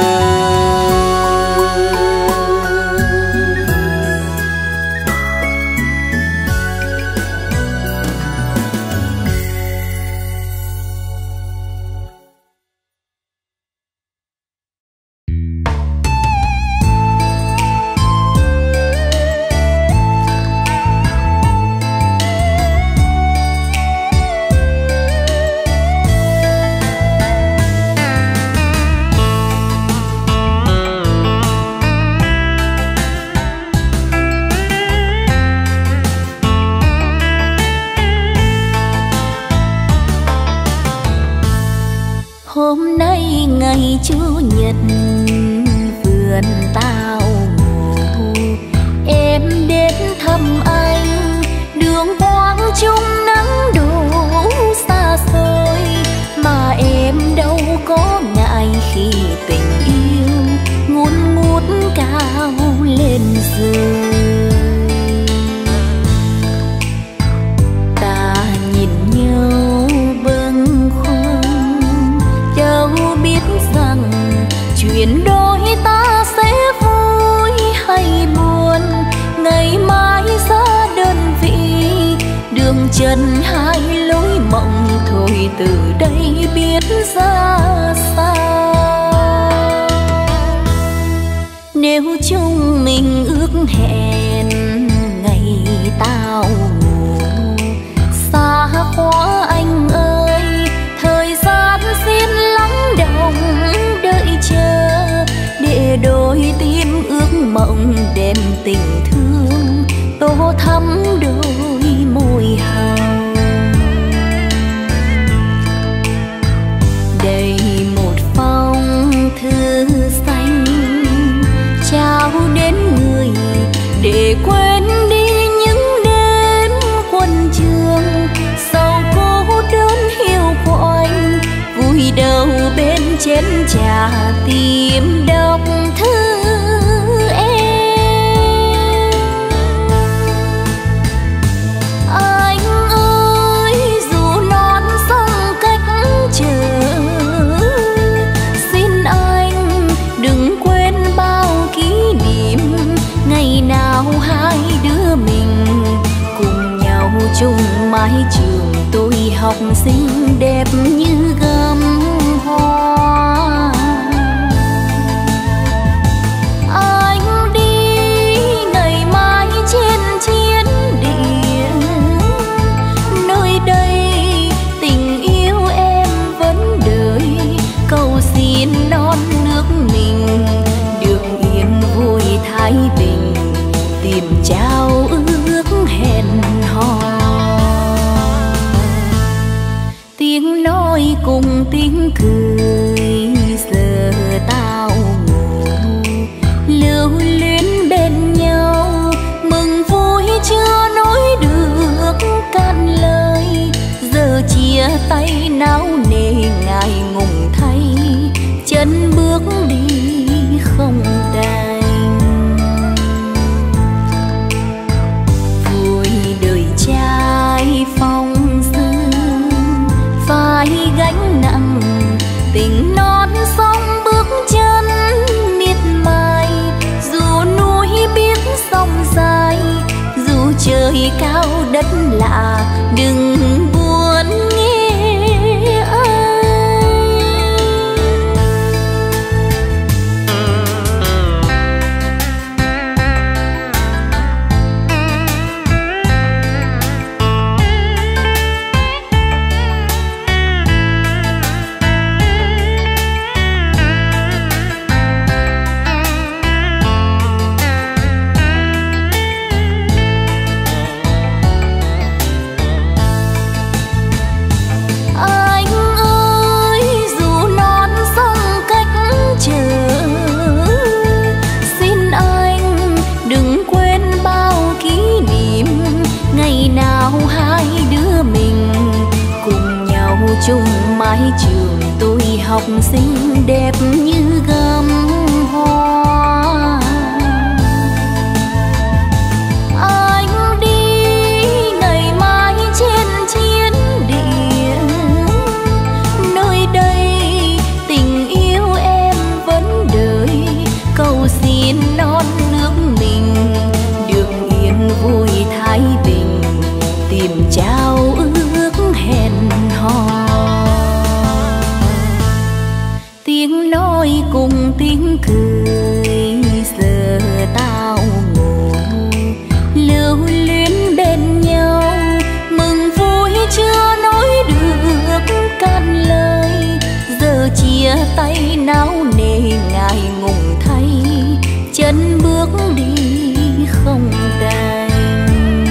hôm nay ngày Chủ nhật vườn tao ngủ, em đến thăm anh đường quang trung nắng đổ xa xôi, mà em đâu có ngại khi tình yêu ngùn ngút cao lên rồi. Ta nhìn nhau bâng khuâng, đâu biết rằng chuyện đôi ta sẽ vui hay buồn, ngày mai ra đơn vị đường chân hai lối mộng, thôi từ đây biết ra sao. Nếu chúng mình ước hẹn ngày tao ngủ, xa quá anh ơi, thời gian xin lắng đọng đợi chờ, để đôi tim ước mộng đem tình thương tô thắm đôi môi hồng. Đây một phong thư xanh trao đến người, để quên đi những đêm quân trường sầu cô đơn hiu quạnh, vui đầu bên chén trà tìm đọc thư em. Anh ơi dù non sông cách trở, xin anh đừng quên bao kỷ niệm, ngày nào hai đứa mình cùng nhau chung mái trường, tôi học xinh đẹp như gấm hoa. Anh đi ngày mai trên chiến địa, nơi đây tình yêu em vẫn đợi, cầu xin non nước mình được yên vui thái bình, tìm trao ước hẹn hò. Tiếng nói cùng tiếng cười giờ tao ngủ, lưu luyến bên nhau mừng vui chưa nói được cạn lời, giờ chia tay náo nề ngại ngùng thay chân bước đi đừng buồn nghe ai. Chung mái trường tôi học xinh đẹp như gấm hoa. Anh đi ngày mai trên chiến địa, nơi đây tình yêu em vẫn đợi. Cầu xin non nước mình được yên vui thái bình, tìm trao ước hẹn hò. Tiếng nói cùng tiếng cười giờ tao ngủ, lưu luyến bên nhau mừng vui chưa nói được cạn lời. Giờ chia tay náo nề ngại ngùng thay, chân bước đi không đành.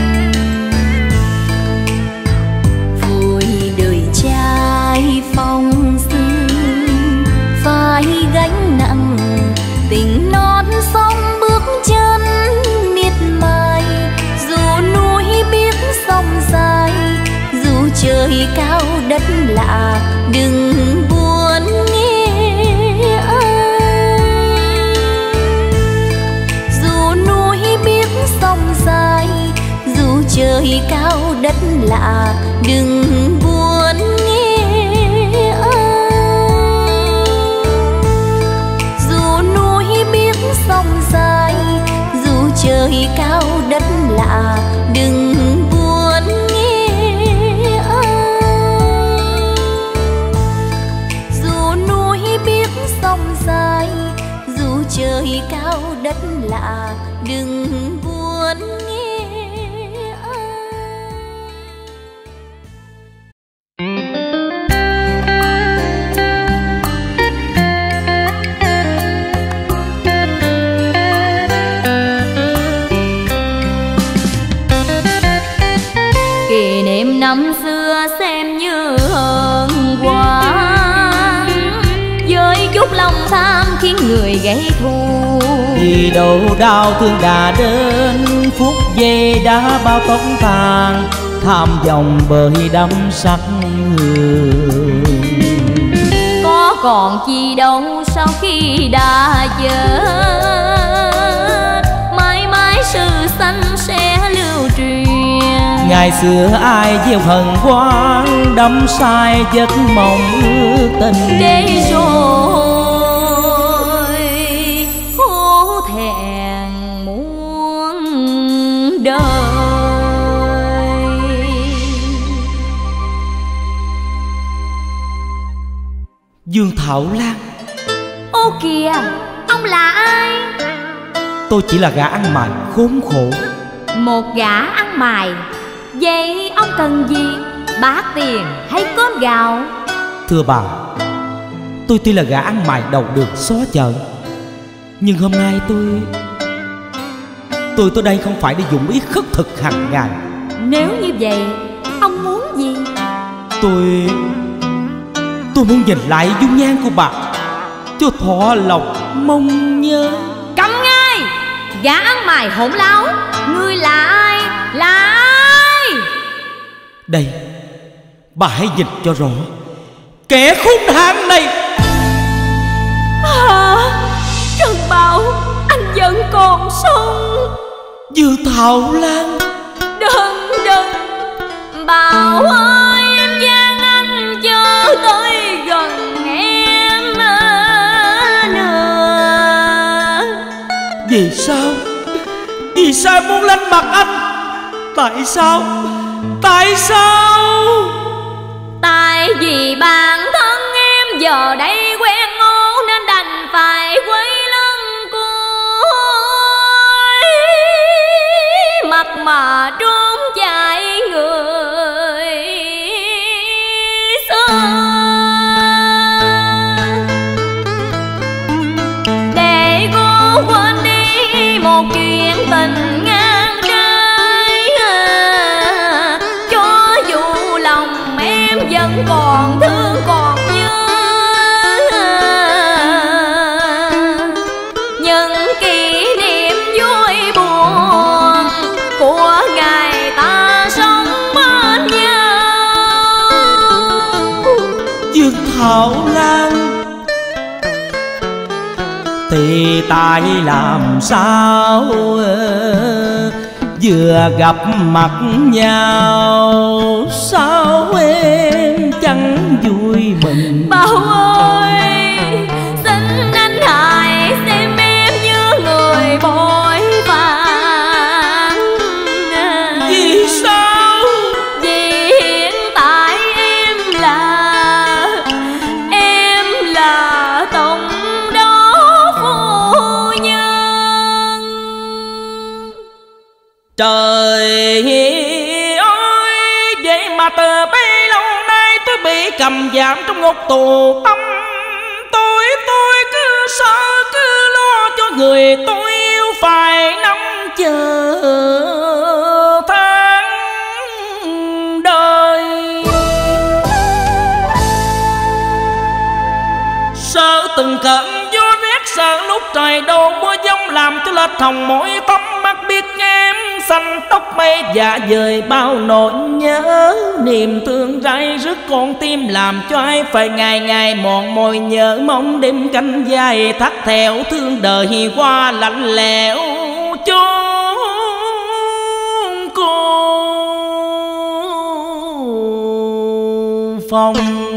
Vui đời trai phong sương phải gánh nặng, tình non sông bước chân miệt mài. Dù núi biết sông dài, dù trời cao đất lạ, đừng buồn nghe ai. Dù núi biết sông dài, dù trời cao đất lạ, đừng buồn nghe ai. Dù núi biết sông dài, dù trời cao đất lạ, đừng buồn nghe ai. Dù núi biết sông dài, dù trời cao đất lạ, đừng buồn nghe ai. Kỷ niệm năm xưa xem như hờn qua, với chút lòng tham khiến người gây thù. Vì đâu đau thương đã đến, phút giây đã bao tóc tàn, tham vọng bởi đắm sắc hương. Có còn chi đâu sau khi đã chết, mãi mãi sự xanh sẽ lưu truyền. Ngày xưa ai gieo hận quán, đắm sai giấc mộng ước tình. Để rồi hổ thẹn muôn đời. Dương Thảo Lan. Ô kìa, ông là ai? Tôi chỉ là gã ăn mày khốn khổ. Một gã ăn mày? Vậy ông cần gì? Bát tiền hay cơm gạo? Thưa bà, tôi tuy là gã ăn mày đầu đường xó chợ, nhưng hôm nay tôi tới đây không phải để dụng ý khất thực hàng ngày. Nếu như vậy, ông muốn gì? Tôi muốn nhìn lại dung nhan của bà cho thỏa lòng mong nhớ. Cấm ngay! Gã ăn mày hỗn láo! Ngươi là ai? Là ai? Đây, bà hãy nhìn cho rõ kẻ khốn nạn này. Hả? Trần Bảo, anh vẫn còn sống. Dương Thảo Lan. Đừng Bảo ơi, em gian anh chớ tới gần em nữa. Vì sao em muốn lánh mặt anh? Tại Tại sao? Tại vì bản thân em giờ đây quen ngô nên đành phải quay lưng cuối mặt mà trốn chạy người xưa. Để cô quên đi một chuyện tình ngang trái, cho dù lòng em vẫn còn thương còn nhớ những kỷ niệm vui buồn của ngày ta sống bên nhau. Dương Thảo Lan, thì tại làm sao vừa gặp mặt nhau sao em chẳng vui mừng. Bảo ơi, xin anh hãy xem em như người bội phản. Vì sao? Vì hiện tại em là tổng đốc phu nhân. Trời ơi, vậy mà từ bấy lâu nay tôi bị cầm giảm trong ngục tù tâm. Tôi cứ sợ cứ lo cho người tôi yêu phải nắm chờ tháng đời. Sợ từng cơn gió rét, sợ lúc trời đổ mưa giông làm tôi lệch hồng mỗi tấm mắt biết em xanh tóc mây dạ dời bao nỗi nhớ. Niềm thương rải rứt con tim làm cho ai phải ngày ngày mòn mỏi nhớ mong đêm canh dài thắt theo thương đời qua lạnh lẽo chốn cô phòng.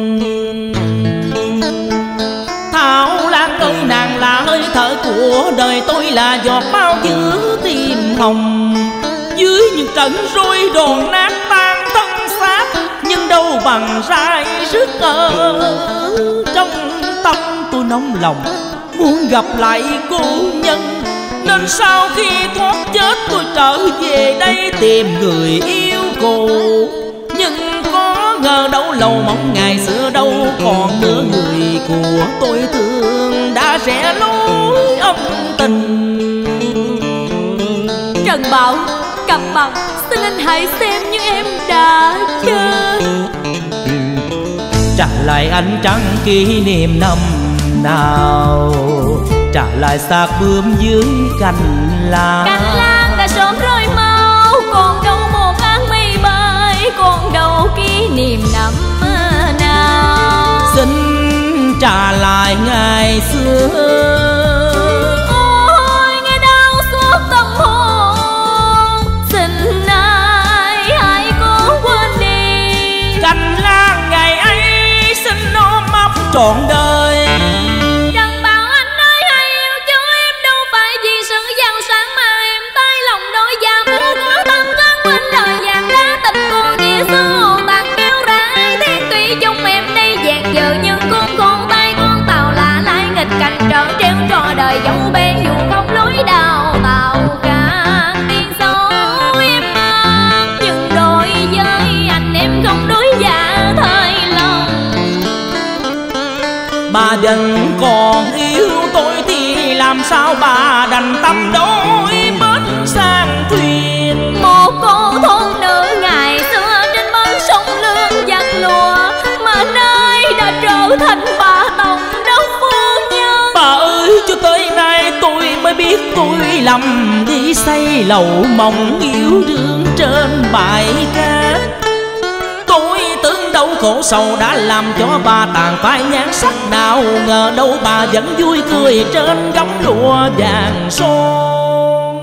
Thảo Lan ơi, nàng là hơi thở của đời tôi, là giọt bao giữ tim hồng. Dưới những trận rối đòn nát tan thân xác, nhưng đâu bằng rải rứt ở trong tâm tôi nóng lòng muốn gặp lại cô nhân. Nên sau khi thoát chết tôi trở về đây tìm người yêu cũ. Nhưng có ngờ đâu lâu mong ngày xưa đâu còn nữa, người của tôi thương đã rẽ lối ân tình. Trần Bảo, Cẩm Bằng, xin anh hãy xem như em đã chết. Trả lại ánh trăng kỷ niệm năm nào, trả lại xác bướm dưới cành lan. Cành lan đã sớm rơi mau, còn đâu một áng mây bay, còn đâu kỷ niệm năm nào. Xin trả lại ngày xưa. Ôi nghe đau xót tâm hồn, xin ai hãy cố quên đi. Cành lan ngày ấy xin ôm ấp trọn đời. Trần Bảo anh ơi, hãy yêu cho em, đâu phải vì sự giàu sang mà em tay lòng đôi và muốn có tâm trắng quên đời vàng đá tình cô kia xưa hồn tàn kêu ra ai thiên tùy chung em đây dẹt giờ như con tay con tàu lạ lái nghịch cảnh trở treo trò đời dẫu bê dù không lối đào tàu cả tiên xấu em mất. Nhưng đối với anh em không đối giả thời lòng. Bà vẫn còn yêu tôi thì làm sao bà đành tâm đôi bến sang thuyền. Một cô thôn nữ ngày xưa trên bến sông Lương giặt lùa, mà nay đã trở thành bà tổng đốc phu nhân. Bà ơi, cho tới nay tôi mới biết tôi lầm đi xây lầu mộng yêu đương trên bãi cát. Tôi tưởng đâu khổ sầu đã làm cho bà tàn phai nhan sắc, nào ngờ đâu bà vẫn vui cười trên gấm lụa vàng son.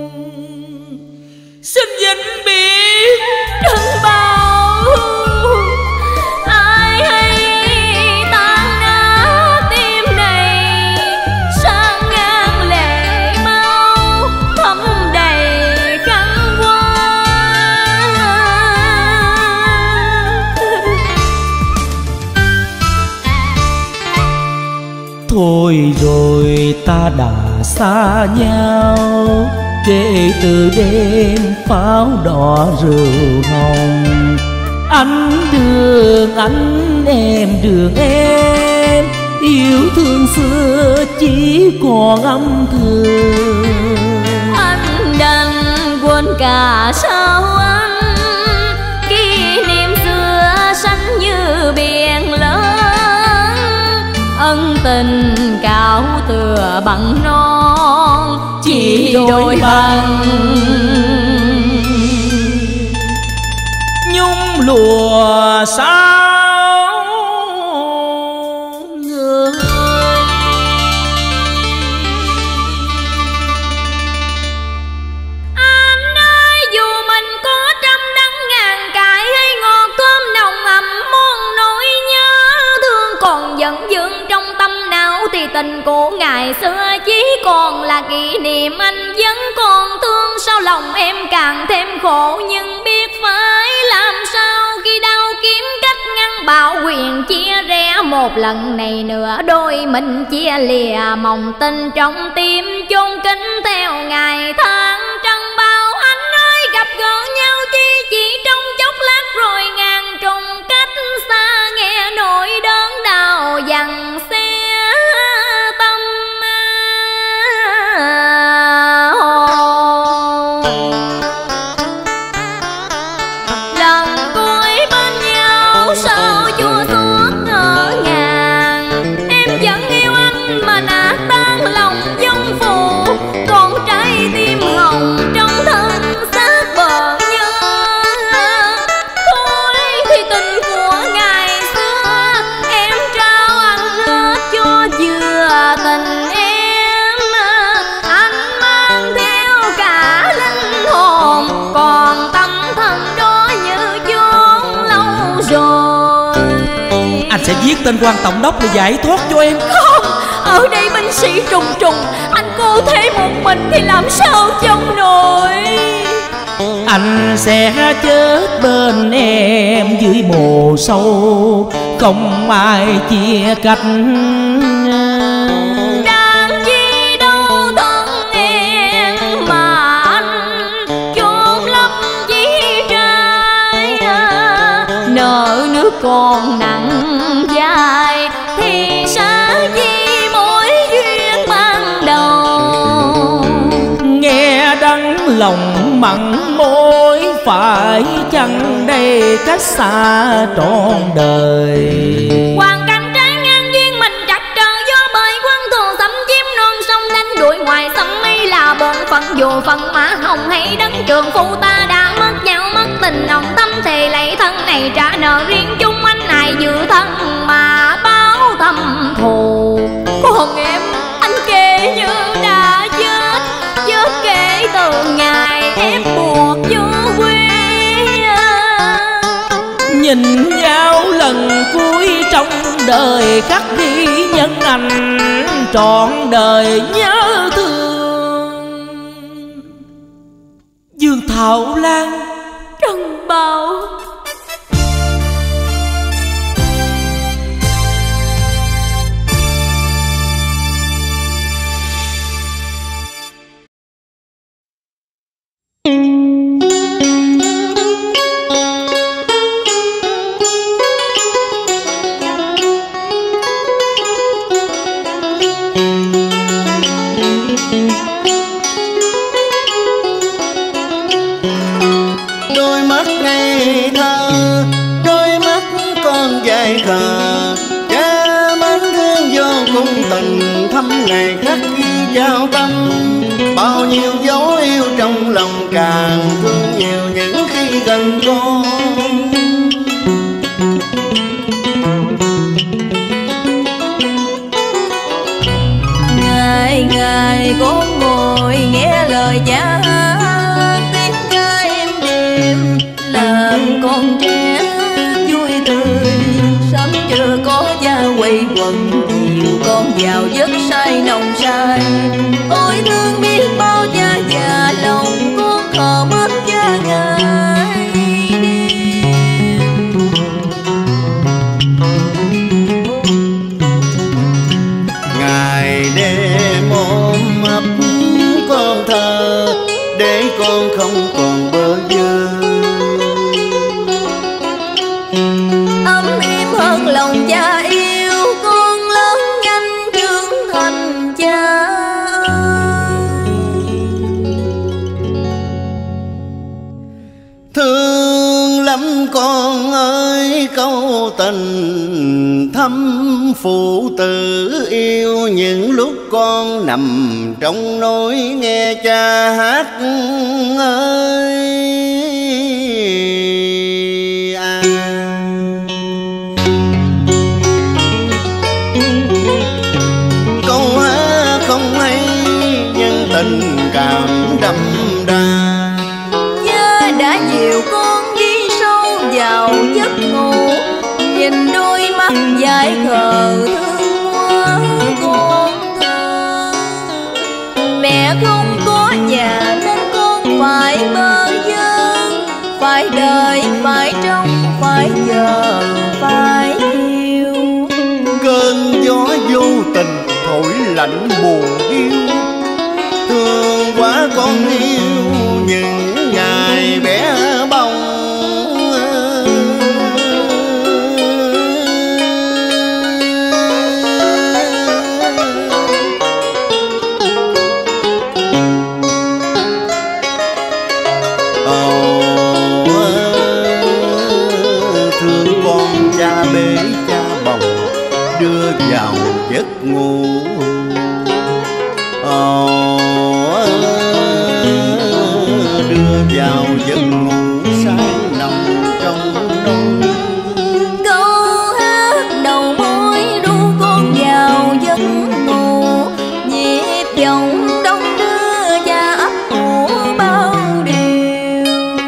Xin vĩnh biệt Trần Bảo, ai hay tan nát tim này, sang ngang lệ máu thấm đầy khăn qua. rồi ta đã xa nhau, kể từ đêm pháo đỏ rượu hồng. Anh đường đường em, yêu thương xưa chỉ còn âm thầm. Anh đành quên cả sao anh, kỷ niệm xưa xanh như biển lớn. Ân tình cao tựa bằng non, chỉ đôi bằng nhung lụa sao người. Anh ơi, dù mình có trăm đắng ngàn cải hay ngọt thơm nồng ấm muôn nỗi nhớ thương còn vẫn vương trong tâm não, thì tình của ngày xưa chỉ còn là kỷ niệm. Anh vẫn còn thương, sao lòng em càng thêm khổ, nhưng biết phải làm sao khi đau kiếm cách ngăn bạo quyền chia rẽ. Một lần này nữa đôi mình chia lìa, mong tình trong tim chôn kín theo ngày tháng trăng bao. Anh ơi, gặp gỡ nhau chỉ trong chốc lát, rồi ngàn trùng cách xa, nghe nỗi đớn đau dằn xé tâm hồn. Lần cuối bên nhau sao chua xót ngỡ ngàng, em vẫn yêu anh mà nát tan lòng dung phụ, còn trái tim hồng trong thân xác bờ nhớ. Thôi thì tình của ngày xưa em trao anh hết cho vừa tình em. Anh mang theo cả linh hồn, còn tâm thân đó như chốn lâu rồi. Anh sẽ viết tên quan tổng đốc để giải thoát cho em. Không, ở đây binh sĩ trùng trùng, anh cô thế một mình thì làm sao chống nổi. Anh sẽ chết bên em dưới mồ sâu, không ai chia cách. Đang chi đâu thân em mà anh chốn lấp chỉ trai. Nợ nước còn nặng dài thì xa gì mối duyên ban đầu. Nghe đắng lòng mặn môi, phải chăng đây cách xa trọn đời. Hoàn cảnh trái ngang duyên mình chặt trờ, gió bơi quân thường xâm chiếm non sông, đánh đuổi ngoài xâm ấy là bổn phận. Dù phận mã hồng hay đất trường phu, ta đã mất nhau mất tình nồng tâm thề lạy thân này trả nợ riêng chung. Anh này dự thân mà báo thâm thù, còn em anh kể như đã chết kể từ ngày em buộc vô quê. Nhìn nhau lần cuối trong đời, khắc ghi nhân anh trọn đời nhớ thương. Dương Thảo Lan, Trần Bảo. Đôi mắt ngây thơ, đôi mắt con dại khờ, cha mến thương vô cùng tình thâm ngày khắc ghi giao tâm. Bao nhiêu dấu yêu trong lòng, càng thương nhiều những khi gần con. Ngày ngày con ngồi nghe lời cha tiếng ca êm đềm, làm con trẻ vui tươi. Sớm chưa có cha quay quần, chiều con vào giấc say nồng say. Ôi thương biết bao cha già, lòng con khờ mến cha ngày đêm. Ngày ngày đêm ôm ấp con thơ, để con không còn bơ vơ. Ấm êm hơn lòng cha yêu, con lớn nhanh trưởng thành cha. Thương lắm con ơi câu tình thâm phụ tử yêu, những lúc con nằm trong nỗi nghe cha hát ơi à. Câu hát không hay nhưng tình cảm đậm đà, Cha đã dìu con đi sâu vào giấc ngủ, nhìn đôi mắt dại khờ thương quá con thơ. Mẹ không có nhà nên con phải bơ vơ, phải đợi, phải trông, phải chờ, phải yêu. Cơn gió vô tình thổi lạnh buồn yêu, thương quá con yêu những ngày bé bồng. Thương con cha bế cha bồng đưa vào giấc ngủ. Đưa vào giấc ngủ sáng nồng trong đôi. Câu hát đầu môi ru con vào giấc ngủ, nhịp giọng đông đưa cha ấp ủ bao điều.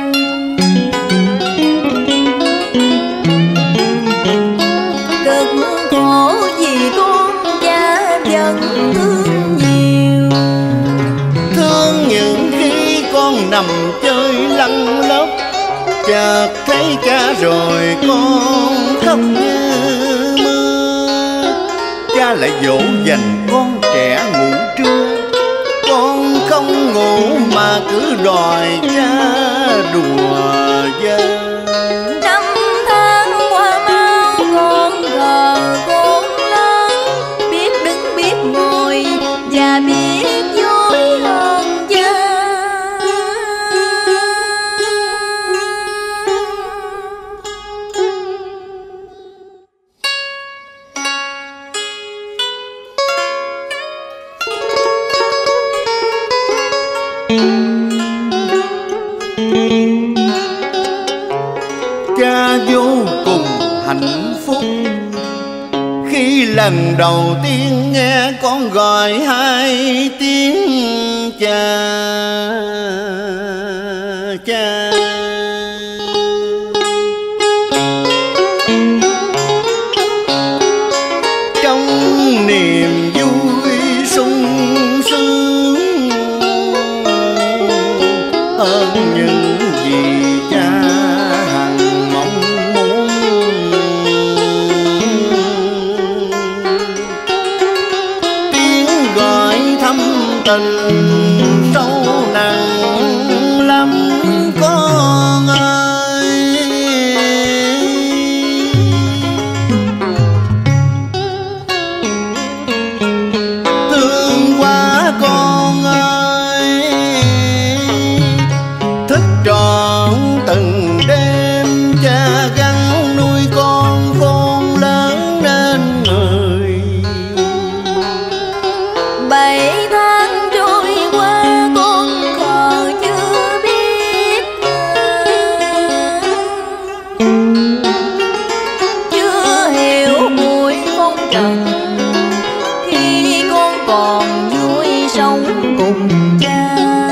Cực khổ vì con cha vẫn thương nhiều, Thương những khi con nằm chơi lăn lóc, chợt thấy cha rồi con khóc như mưa. Cha lại dỗ dành con trẻ ngủ trưa, con không ngủ mà cứ đòi cha đùa giỡn. năm tháng qua mau con gờ con lớn, biết đứng biết ngồi và biết vui hơn cha. Cha vô cùng hạnh phúc khi lần đầu tiên nghe con gọi hai tiếng cha cha. Trong niềm vui sung sướng hơn những gì cha hằng mong muốn. Tiếng gọi thâm tình sâu nặng lắm con ơi. Thương quá con ơi, thức trọn từng đêm cha gắn nuôi con khôn lớn nên người. 7 tháng trôi qua con khờ chưa biết, chưa hiểu mùi phong trần khi con còn vui sống cùng cha.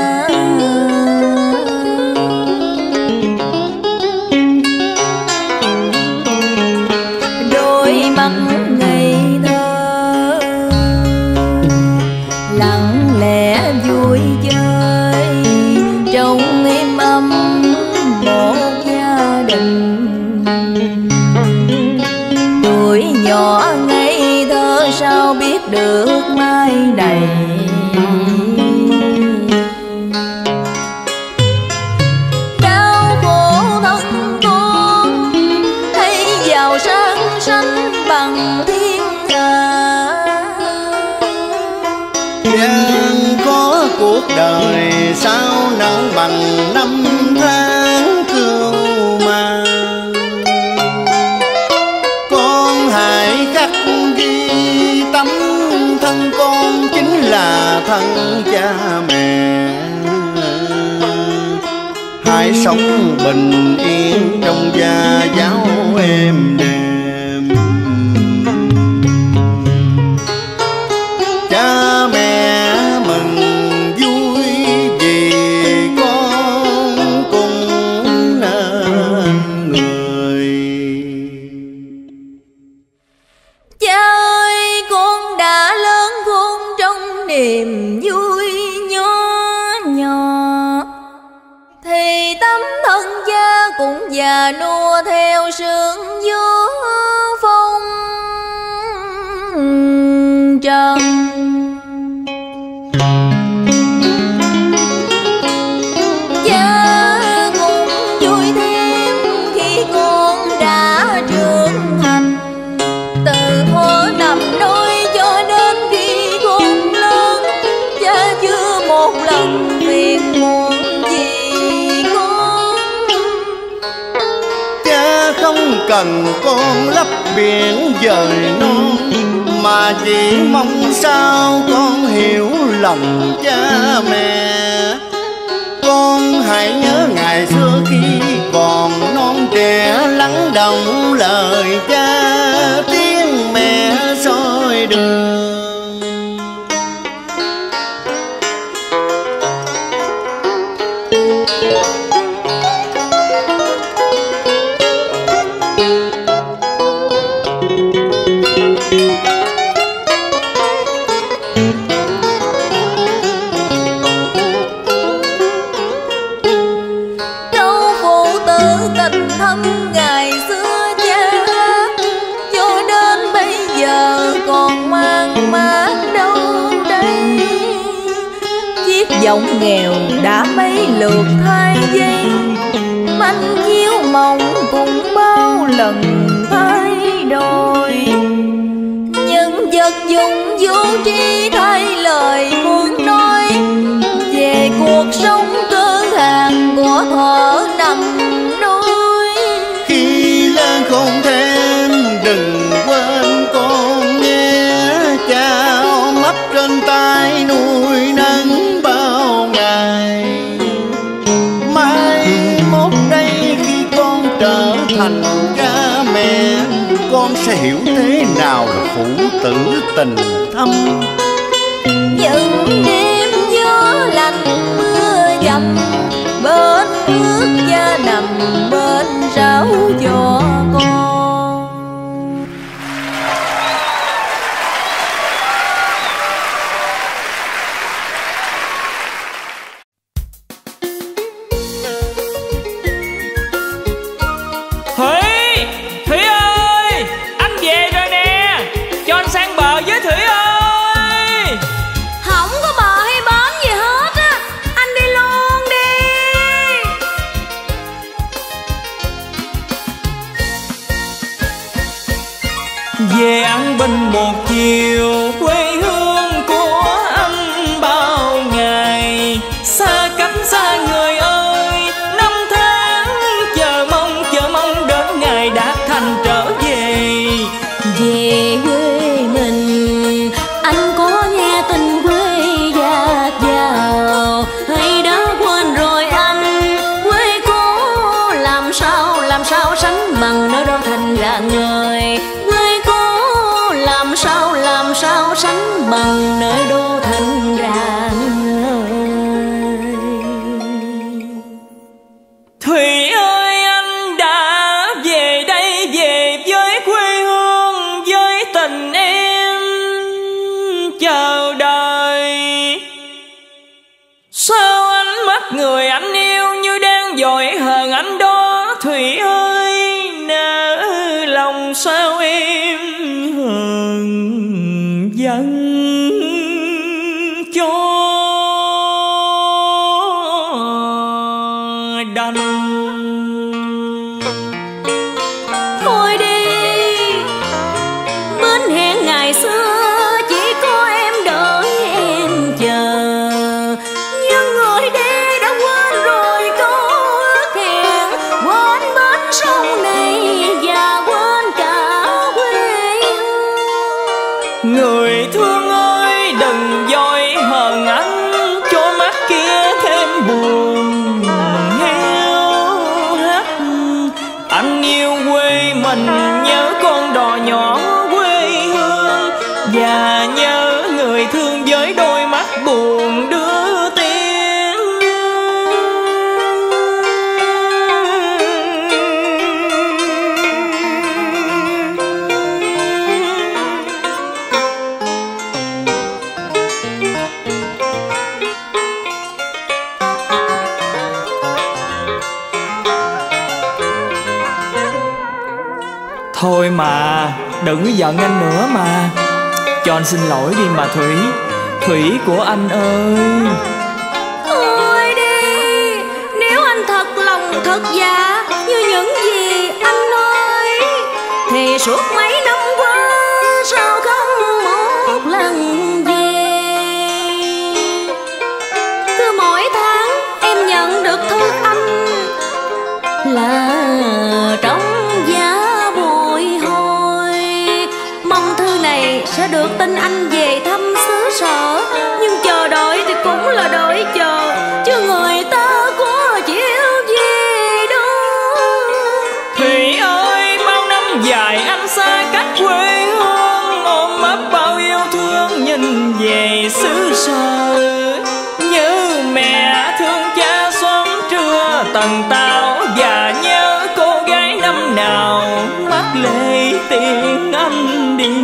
Đôi mắt ngây thơ lặng lẽ vui chơi trong êm ấm một gia đình. Tuổi nhỏ ngây thơ sao biết được mai này. Đau khổ thân con thấy giàu sang sanh bằng thiên hạ. Gian có cuộc đời sao nắng bằng năm tháng cưu mang. Con hãy khắc ghi tấm thân con chính là thân cha mẹ. Hãy sống bình yên trong gia giáo êm đềm. Cha mẹ mừng vui vì con cũng nên người. Cha ơi, con đã lớn khôn trong niềm vui nhỏ nhỏ, thì tấm thân cha cũng già nua theo sương gió phong trần. Cha cũng vui thêm khi con đã trưởng thành, từ thuở nằm đôi cho đến khi con lớn. Cha chưa một lần phiền muộn gì con. Cha không cần con lấp biển dời non, mà chỉ mong sao con hiểu lòng cha mẹ. Con hãy nhớ ngày xưa khi còn non trẻ, lắng động lời cha, tiếng mẹ soi đường. Đâu phụ tử tình thâm ngày xưa cha, cho đến bây giờ còn mang mát đâu đây. Chiếc giọng nghèo đã mấy lượt thay dây, manh chiếu mộng cũng bao lần thay đổi. Những vật dụng vô tri thay lời muốn nói về cuộc sống cơ hàng của thuở nằm đôi. Khi lên không thêm đừng quên con nghe, cha ôm ấp trên tay nuôi nấng bao ngày. Mai mốt đây khi con trở thành cha mẹ, con sẽ hiểu thế nào là phụ tử tình thâm. Những đêm gió lạnh mưa dầm, bên nước cha nằm bên ráo cho con. Thủy! Thủy ơi! Anh về rồi nè! Cho anh sang bờ với Thủy ơi! Không có bờ hay bến gì hết á, anh đi luôn đi. buồn đưa tiếng. Thôi mà, đừng có giận anh nữa mà. Cho anh xin lỗi đi mà Thủy. Thủy của anh ơi. Thôi đi, nếu anh thật lòng thật dạ như những gì anh nói, thì suốt mấy năm qua sao không một lần về. Cứ mỗi tháng em nhận được thư anh là trong giá bồi hồi. Mong thư này sẽ được tin anh về thăm xứ sở, nhưng chờ đợi thì cũng là đợi chờ, chứ người ta có chịu gì đâu. Thủy ơi, bao năm dài anh xa cách quê hương, ôm ấp bao yêu thương nhìn về xứ sở. Nhớ mẹ thương cha xóm trưa tầng tao, và nhớ cô gái năm nào mắt lệ tiếng anh đi.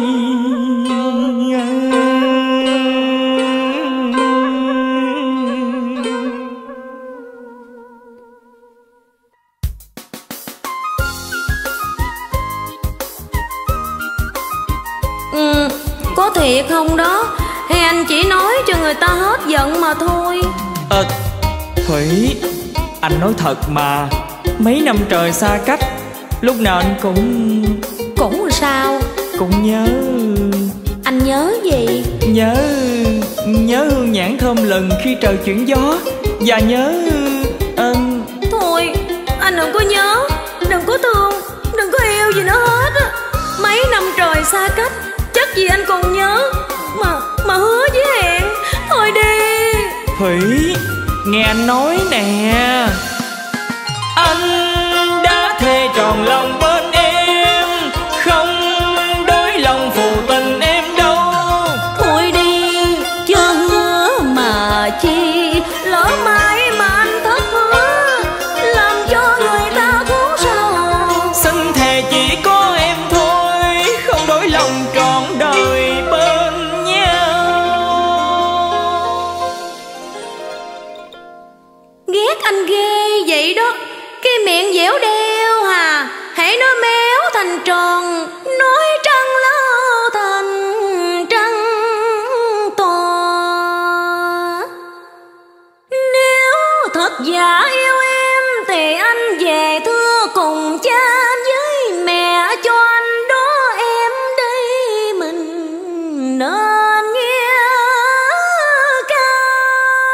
Có thiệt không đó, hay anh chỉ nói cho người ta hết giận mà thôi? Thủy, anh nói thật mà. Mấy năm trời xa cách, lúc nào anh cũng sao? Cũng nhớ. Anh nhớ gì? Nhớ hương nhãn thơm lừng khi trời chuyển gió. Và nhớ Thôi, anh đừng có nhớ, đừng có thương, đừng có yêu gì nữa hết á. Mấy năm trời xa cách, chắc gì anh còn nhớ mà hứa với hẹn. Thôi đi. Thủy, nghe anh nói nè. Anh đã thề tròn lòng bên em, không đối lòng phụ tình em đâu. Thôi đi, chưa hứa mà chi, lỡ mai mà anh thất hứa, làm cho người ta khổ sầu. Xin thề chỉ có em thôi, không đổi lòng trọn đời bên nhau. Ghét anh ghê vậy đó, cái miệng dẻo đeo hà, hãy nói méo thành tròn, nói trăng lơ thành trăng tòa. Nếu thật giả yêu em thì anh về thưa cùng cha với mẹ cho anh đó em đây, mình nên nghe cao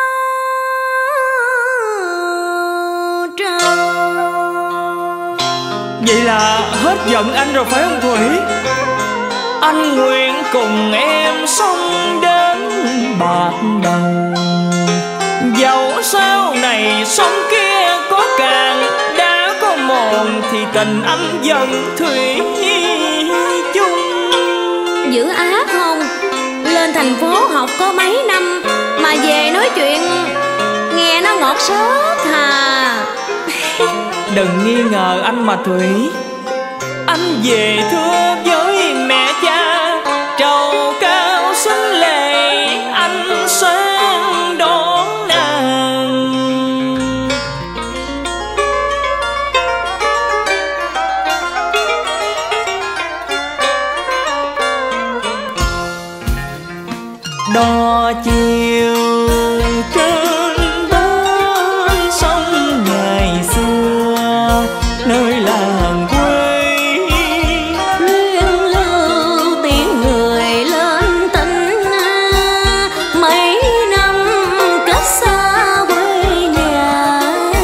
trầu. Vậy là hết giận anh rồi phải không Thủy? Anh nguyện cùng em sống đến bạc đầu, dẫu sau này sông kia có cạn, đã có mòn thì tình anh vẫn thủy chung. Dữ ác không? Lên thành phố học có mấy năm mà về nói chuyện nghe nó ngọt xớt hà. Đừng nghi ngờ anh mà Thủy. Anh về thưa với mẹ cha, trầu cao xứng lệ anh sang đón nàng. Đò chiều trên bến sông ngày xưa, nơi làng quê Luyên lưu tiếng người lên tỉnh, mấy năm cách xa quê nhà.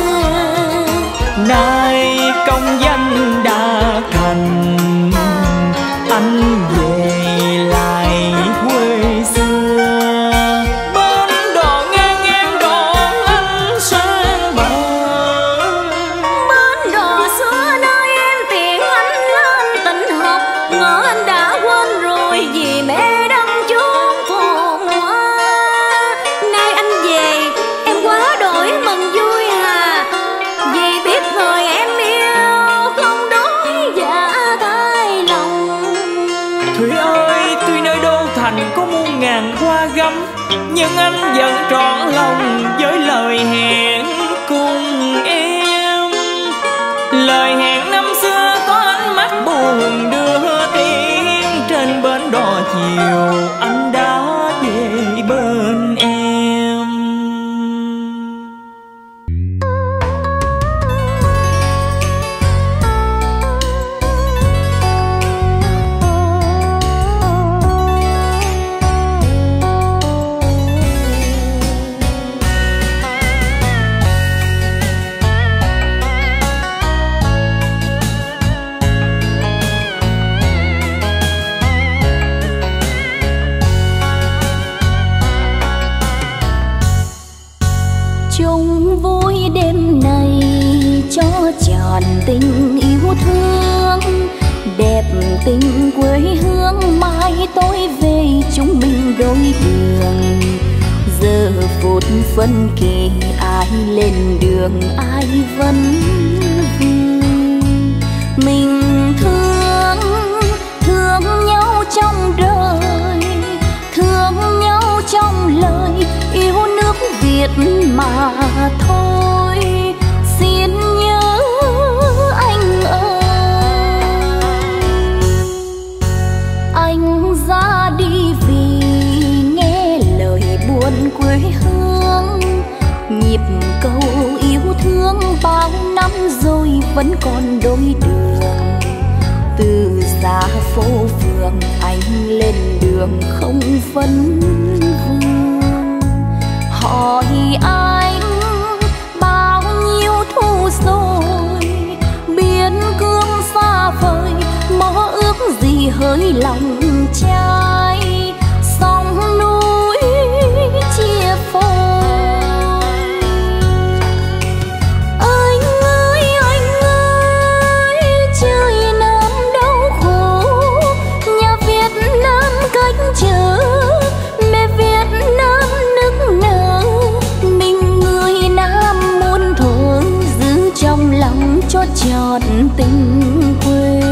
nay công danh đã thành, anh về lại quê xưa. Bên đò ngang ngang đò nhưng anh vẫn trọn lòng với lời hẹn cùng em. Lời hẹn năm xưa có ánh mắt buồn đưa tiếng, trên bến đò chiều anh đã về bên em. tròn tình yêu thương, đẹp tình quê hương. Mai tôi về chúng mình đôi đường, giờ phút phân kỳ ai lên đường ai vẫn vương. Mình thương nhau trong đời, thương nhau trong lời, yêu nước Việt mà thôi. Xin nhớ anh ơi, anh ra đi vì nghe lời buồn quê hương. Nhịp cầu yêu thương bao năm rồi vẫn còn đôi đường. Từ xa phố phường anh lên đường không phân vương. Hỏi anh bao nhiêu thu rồi, biên cương xa vời, mơ ước gì hỡi lòng trai. Sông núi chia phôi, anh ơi trời Nam đau khổ, nhà Việt Nam cách trở, mẹ Việt Nam nức nở. Mình người Nam muôn thuở giữ trong lòng cho trọn tình quê.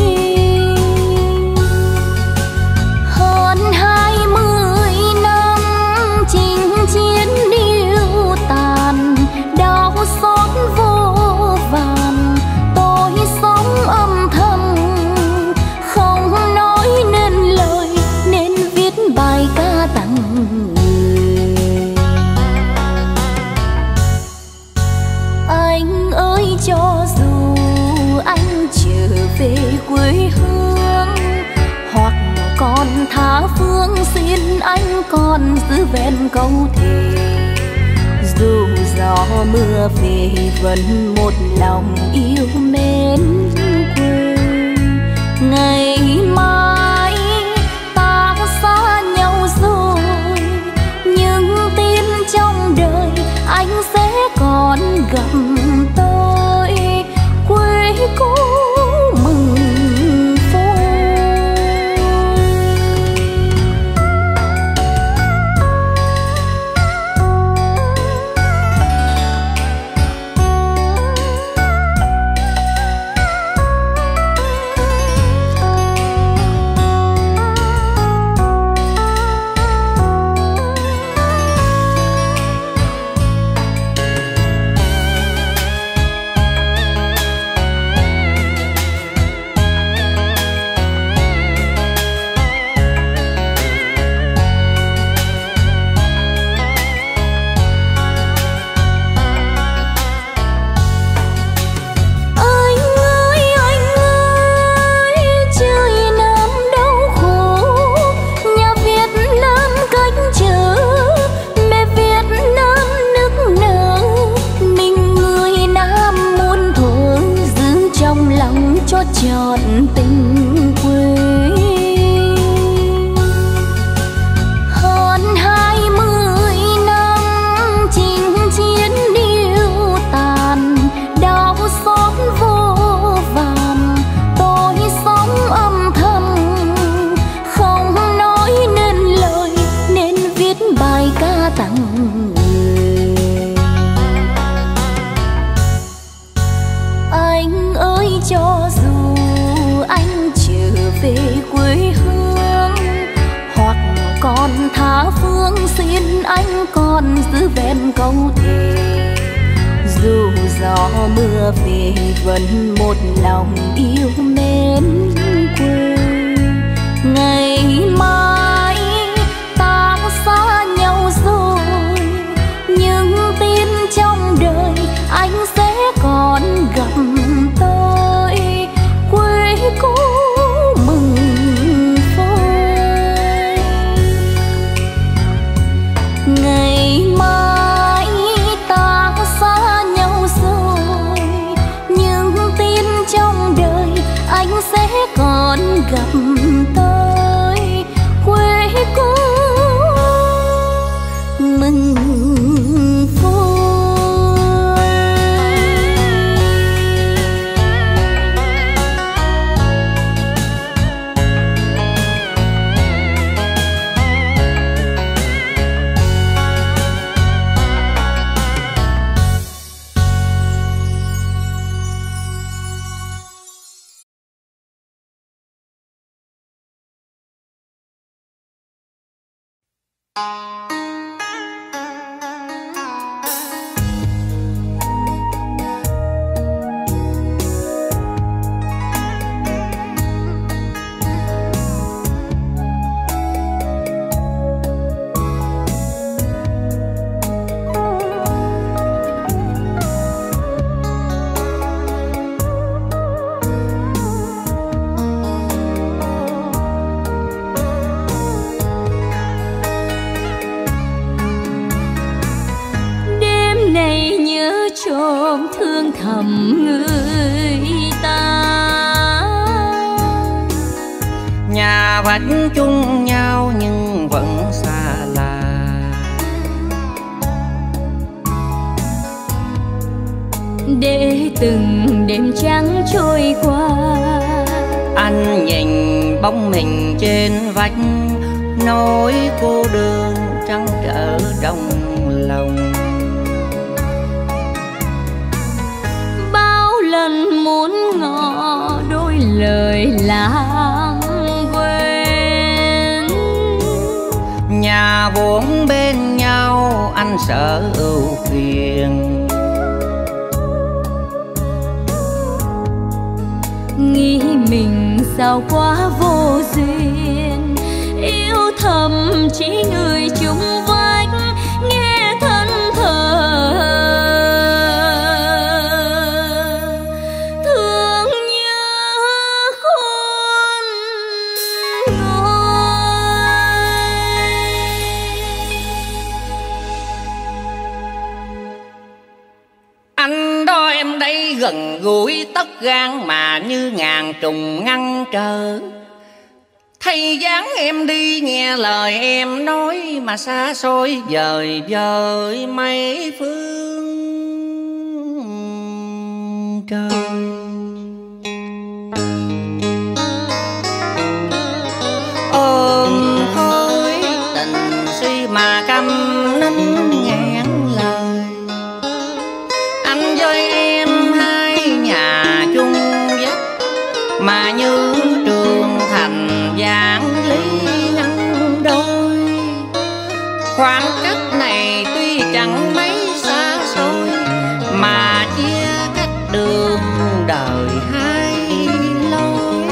Hơn 20 năm chinh chiến điêu tàn, đau xót vô vàn. Tôi sống âm thầm không nói nên lời, nên viết bài ca tặng người. Anh ơi cho dù anh trở về quê hương, hoặc còn tha phương, xin anh còn giữ vẹn câu thề. Dù gió mưa về vẫn một lòng yêu mến quê. Ngày mai ta xa nhau rồi, nhưng tin trong đời anh sẽ còn gặp tôi. Quê cũ mừng vui. xứ ven câu thề. Dù gió mưa về vẫn một lòng yêu mến quê. Ngày mai ta xa nhau rồi, nhưng tin trong đời anh sẽ còn gặp tôi. Quê cũ mừng phơi. Ngày mai ta xa nhau rồi, nhưng tin trong đời anh sẽ còn gặp tôi. Quê cũ mừng thương thầm người ta. Nhà vách chung nhau nhưng vẫn xa lạ. Để từng đêm trắng trôi qua, anh nhìn bóng mình trên vách, nỗi cô đơn trăn trở trong lòng. Lần muốn ngỏ đôi lời lãng quên, nhà bốn bên nhau anh sợ ưu phiền. Nghĩ mình sao quá vô duyên, yêu thầm chỉ người chung vách, nghe thân thờ. Gần gũi tất gan mà như ngàn trùng ngăn trở. Thay dáng em đi nghe lời em nói, mà xa xôi vời vời mấy phương trời. Ôm khối tình suy mà câm nín ngàn lời. Anh với em nhà chung vách mà như trường thành giảng lý ngăn đôi. Khoảng cách này tuy chẳng mấy xa xôi, mà chia cách đường đời hai lối.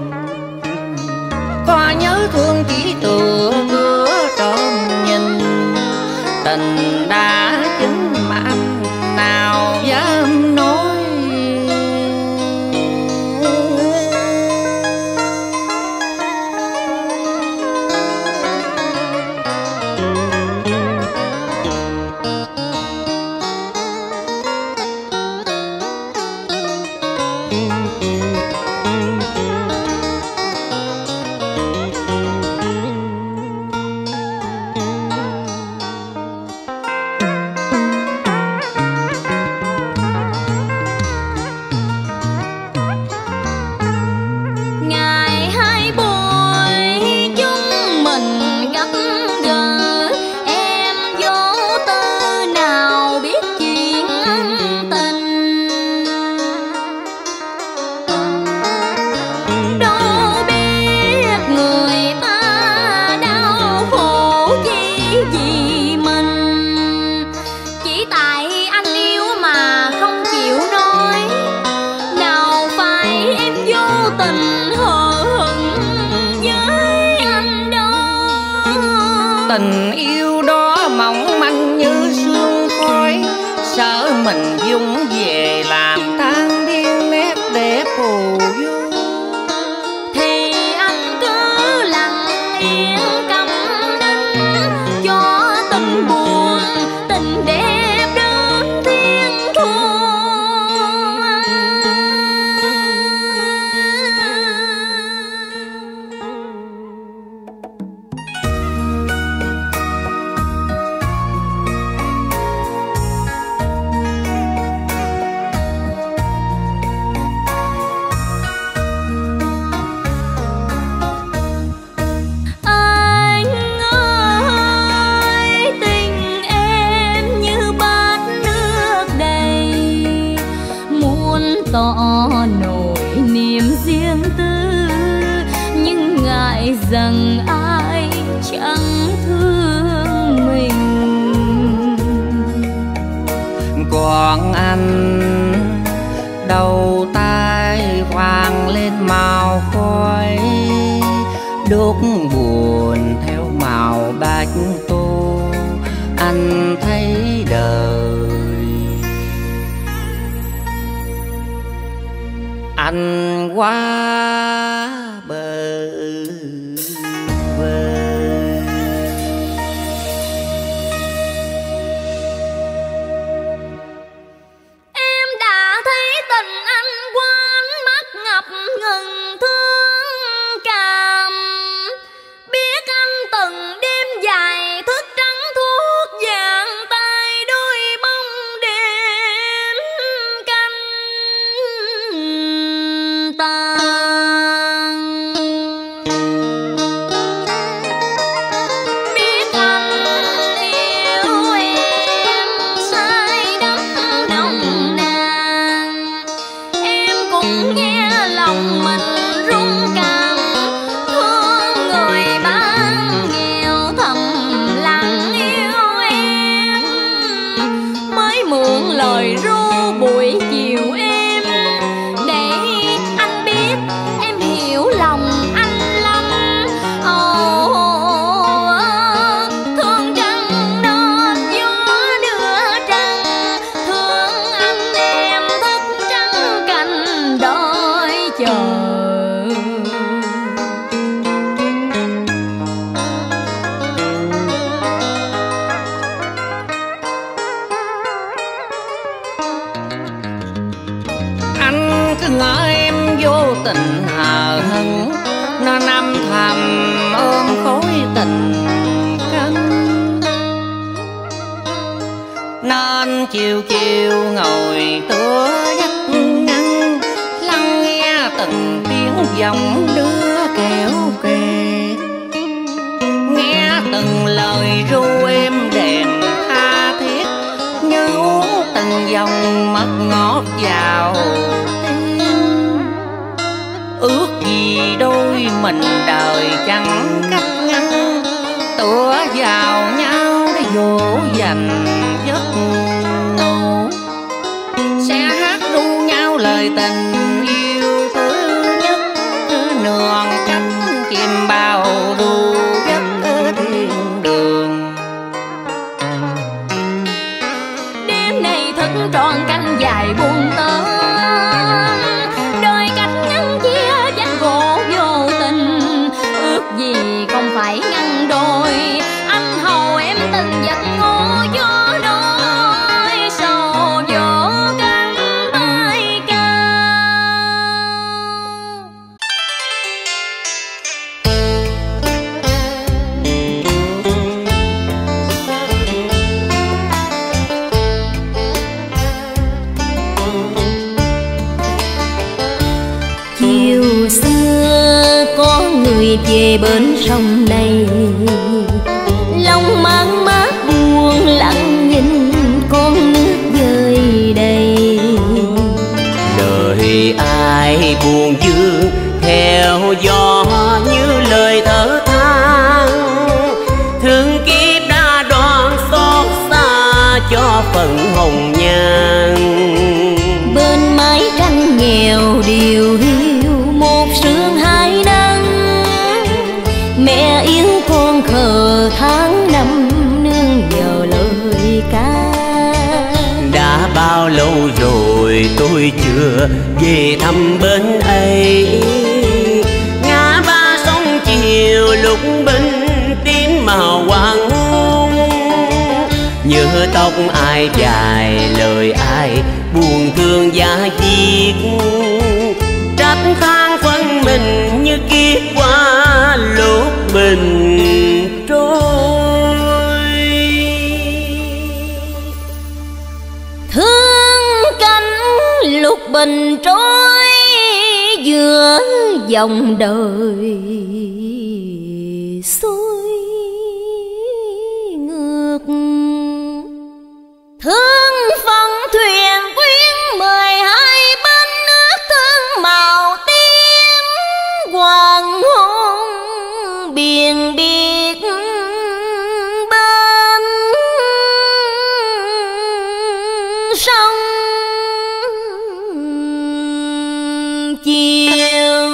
Có nhớ thương chỉ tựa cửa trọn nhìn, tình đã chứng mà anh nào dám nói. tình yêu đó mỏng manh như sương khói, sợ mình dung về làm tan biến nét đẹp phù du. Thì anh cứ lặng yên câm nín cho tình buồn tình đẹp đến thiên thu. Tỏ nỗi niềm riêng tư nhưng ngại rằng ai chẳng thương mình. Còn anh đầu tay vàng lên màu khói, đốt buồn theo màu bạch tô. Anh thấy đời anh quá bờ vơ. Em đã thấy tình anh quên mắt ngập ngừng thương cảm, biết anh từng đêm dài thức trắng thuốc vàng tay đôi bông đêm canh tàn. Biết anh yêu em say đắm nồng nàn, em cũng nghe lòng mình rung cảm, thương người bán nghèo thầm lặng yêu em. Mới mượn lời ru buổi chiều em để anh biết em hiểu lòng anh lắm. Thương trăng non gió đưa trăng, thương anh em thức trắng cành đợi chờ. Anh cứ ngỡ em vô tình hờ hững, nên âm thầm ôm khối tình canh. Nên chiều chiều ngồi tựa giấc ngăn, lắng nghe từng tiếng giọng đưa kẻo kề, nghe từng lời ru êm đềm tha thiết, như uống từng dòng mật ngọt vào tim. Ước gì đôi mình đời chẳng cách ngăn, tựa vào nhau để dỗ dành giấc ngủ. Sẽ hát ru nhau lời tình yêu thứ nhất, nương cách chìm bao ru giấc thiên đường. Đêm này thức trọn canh dài buồn tơ, đôi cách ngăn chia danh gỗ vô tình. Ước gì không phải ngăn đôi, anh hầu em tình giật ngô gió nỗi sầu vỗ cánh bay cao. Chiều xưa có người về bến sông này, lòng mang mát buồn lặng nhìn con nước dời đầy. Đời ai buồn vương theo gió như lời thở than, thương kiếp đã đoan xót xa cho phần hồng nhan. Bên mái tranh nghèo điều hiu một sương hai nắng, mẹ yêu con khờ tháng lâu rồi tôi chưa về thăm bên ấy. Ngã ba sông chiều lúc bình tím màu hoàng hôn, nhớ tóc ai dài lời ai buồn thương giá diết, trách than phân mình như kiếp qua lúc bình trôi. Thương cánh lúc bình trôi giữa dòng đời xuôi ngược. Thương phận thuyền quyến 12 bên nước, thương màu tím hoàng hôn biển biệt bên sông chiều.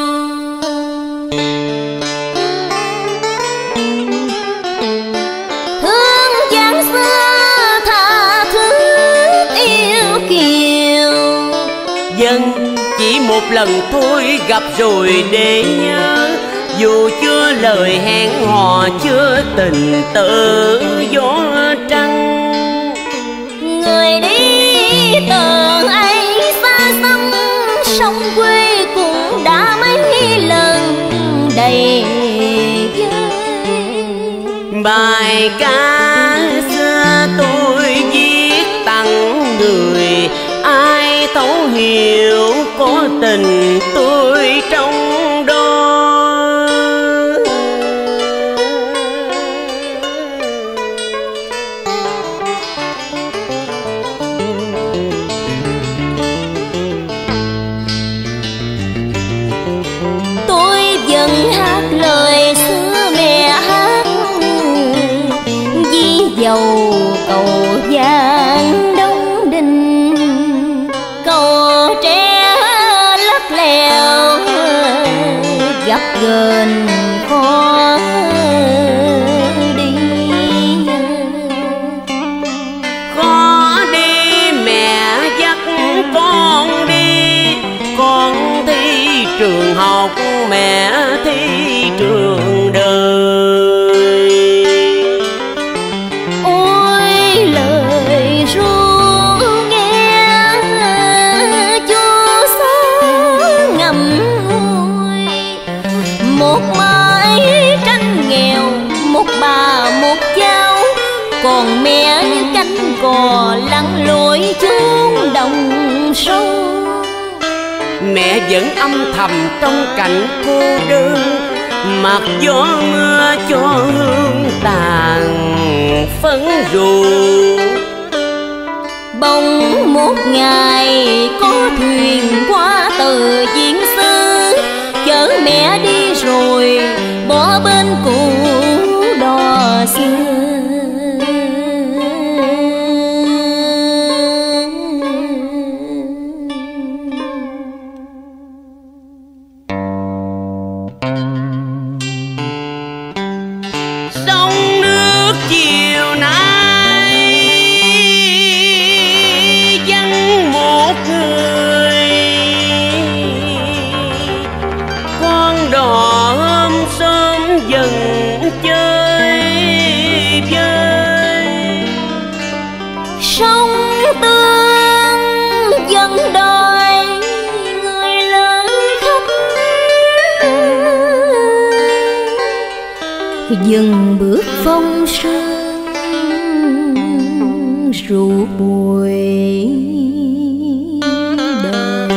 Thương giang xưa tha thiết yêu kiều, Dân chỉ một lần thôi gặp rồi để nhớ, dù chưa lời hẹn hò chưa tình tự gió trăng. người đi tờ ấy xa xăm, sông quê cũng đã mấy lần đầy vơi. Bài ca xưa tôi viết tặng người, ai thấu hiểu có tình tôi trong đó. Tôi vẫn hát lời xưa mẹ hát, ví dầu cầu vàng Đông Đình, cầu tre lắc lèo gập ghềnh khó đi. Khó đi mẹ dắt con đi, con thi trường học mẹ thi trường đời. Ôi lời ru nghe chua xót ngậm ngùi, một mái tranh nghèo một bà một cháu, còn mẹ như cánh cò lặn lội xuống đồng sâu. Mẹ vẫn âm thầm trong cảnh cô đơn, mặc gió mưa cho hương tàn phấn ru. Bỗng một ngày có thuyền qua từ Diễn Xứ, chở mẹ đi rồi bỏ bên cũ đò xưa. Sông nước chiều nay vắng một người, con đò hôm sớm dần chơi vơi. Sông Tương dần đòi người lớn khách, dừng bước phong sương rượu bùi đời.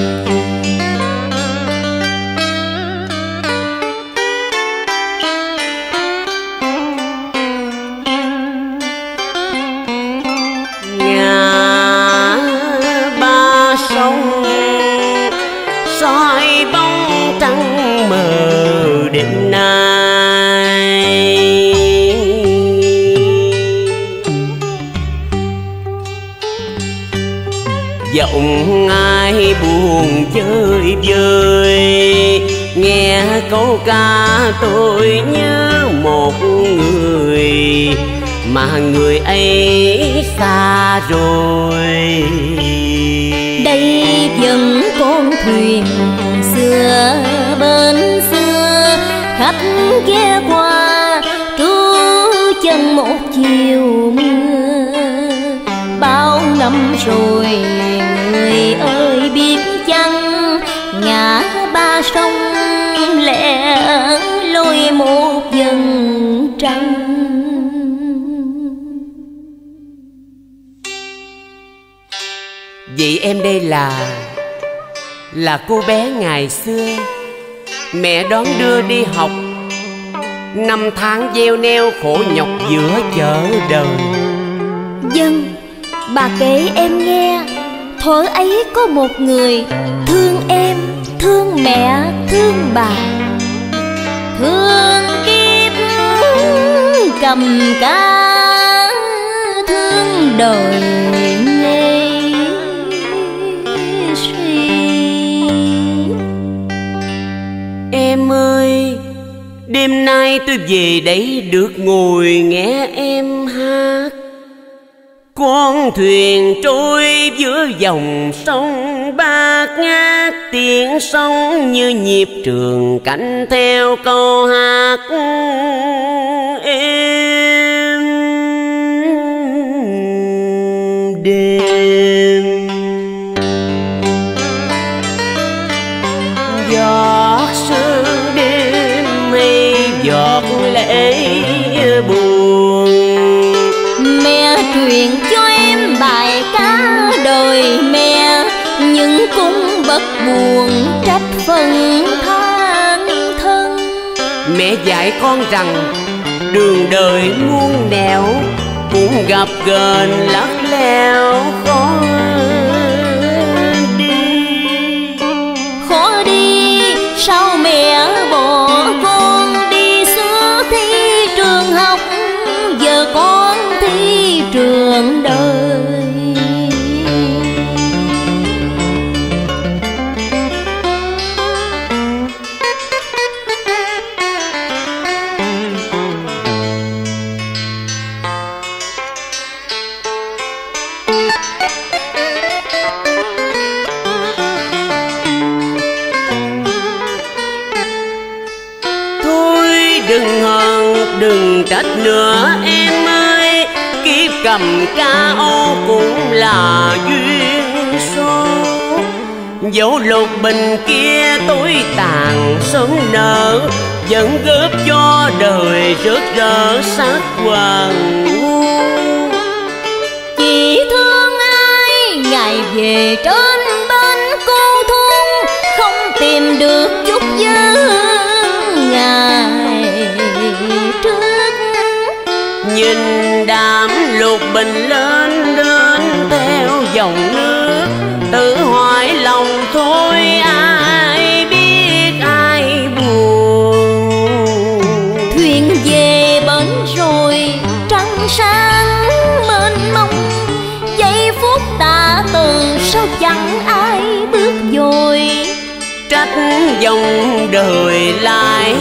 Nhà ba sông soi bóng trăng mờ đêm nay, giọng ai buồn chơi vơi. Nghe câu ca tôi nhớ một người, mà người ấy xa rồi. ghé qua trước chân một chiều mưa. Bao năm rồi người ơi biết chăng, ngã ba sông lẻ lối một dần trăng. Vậy em đây là cô bé ngày xưa mẹ đón đưa đi học, năm tháng gieo neo khổ nhọc giữa chợ đời. Vâng, bà kể em nghe, thuở ấy có một người thương em, thương mẹ, thương bà, thương kiếp cầm cá, thương đời ngây suy. Em ơi, đêm nay tôi về đây được ngồi nghe em hát. Con thuyền trôi giữa dòng sông bát ngát, tiếng sóng như nhịp trường cánh theo câu hát em đêm. Giọt sương đêm hay giọt lệ buồn, mẹ truyền cho em bài ca đời mẹ, những cung bất buồn trách phần than thân. Mẹ dạy con rằng đường đời muôn nẻo, cũng gặp gờn lắc leo khó đi. Khó đi sao mẹ bỏ con đi xưa thi trường học, giờ con thi trường đời. Đừng hờn, đừng trách nữa em ơi, kiếp cầm ca ô cũng là duyên số. Dẫu lục bình kia tối tàn sớm nở, vẫn góp cho đời rực rỡ sắc hoàng hôn. Chỉ thương ai ngày về trên bên cô thôn, không tìm được chút nhớ ngày trước. Nhìn đám lục bình lên lên theo dòng nước, tự hỏi lòng thôi ai biết ai buồn. Thuyền về bến rồi trăng sáng mênh mông, giây phút tạ từ sao chẳng ai bước dồi. Trách dòng đời lại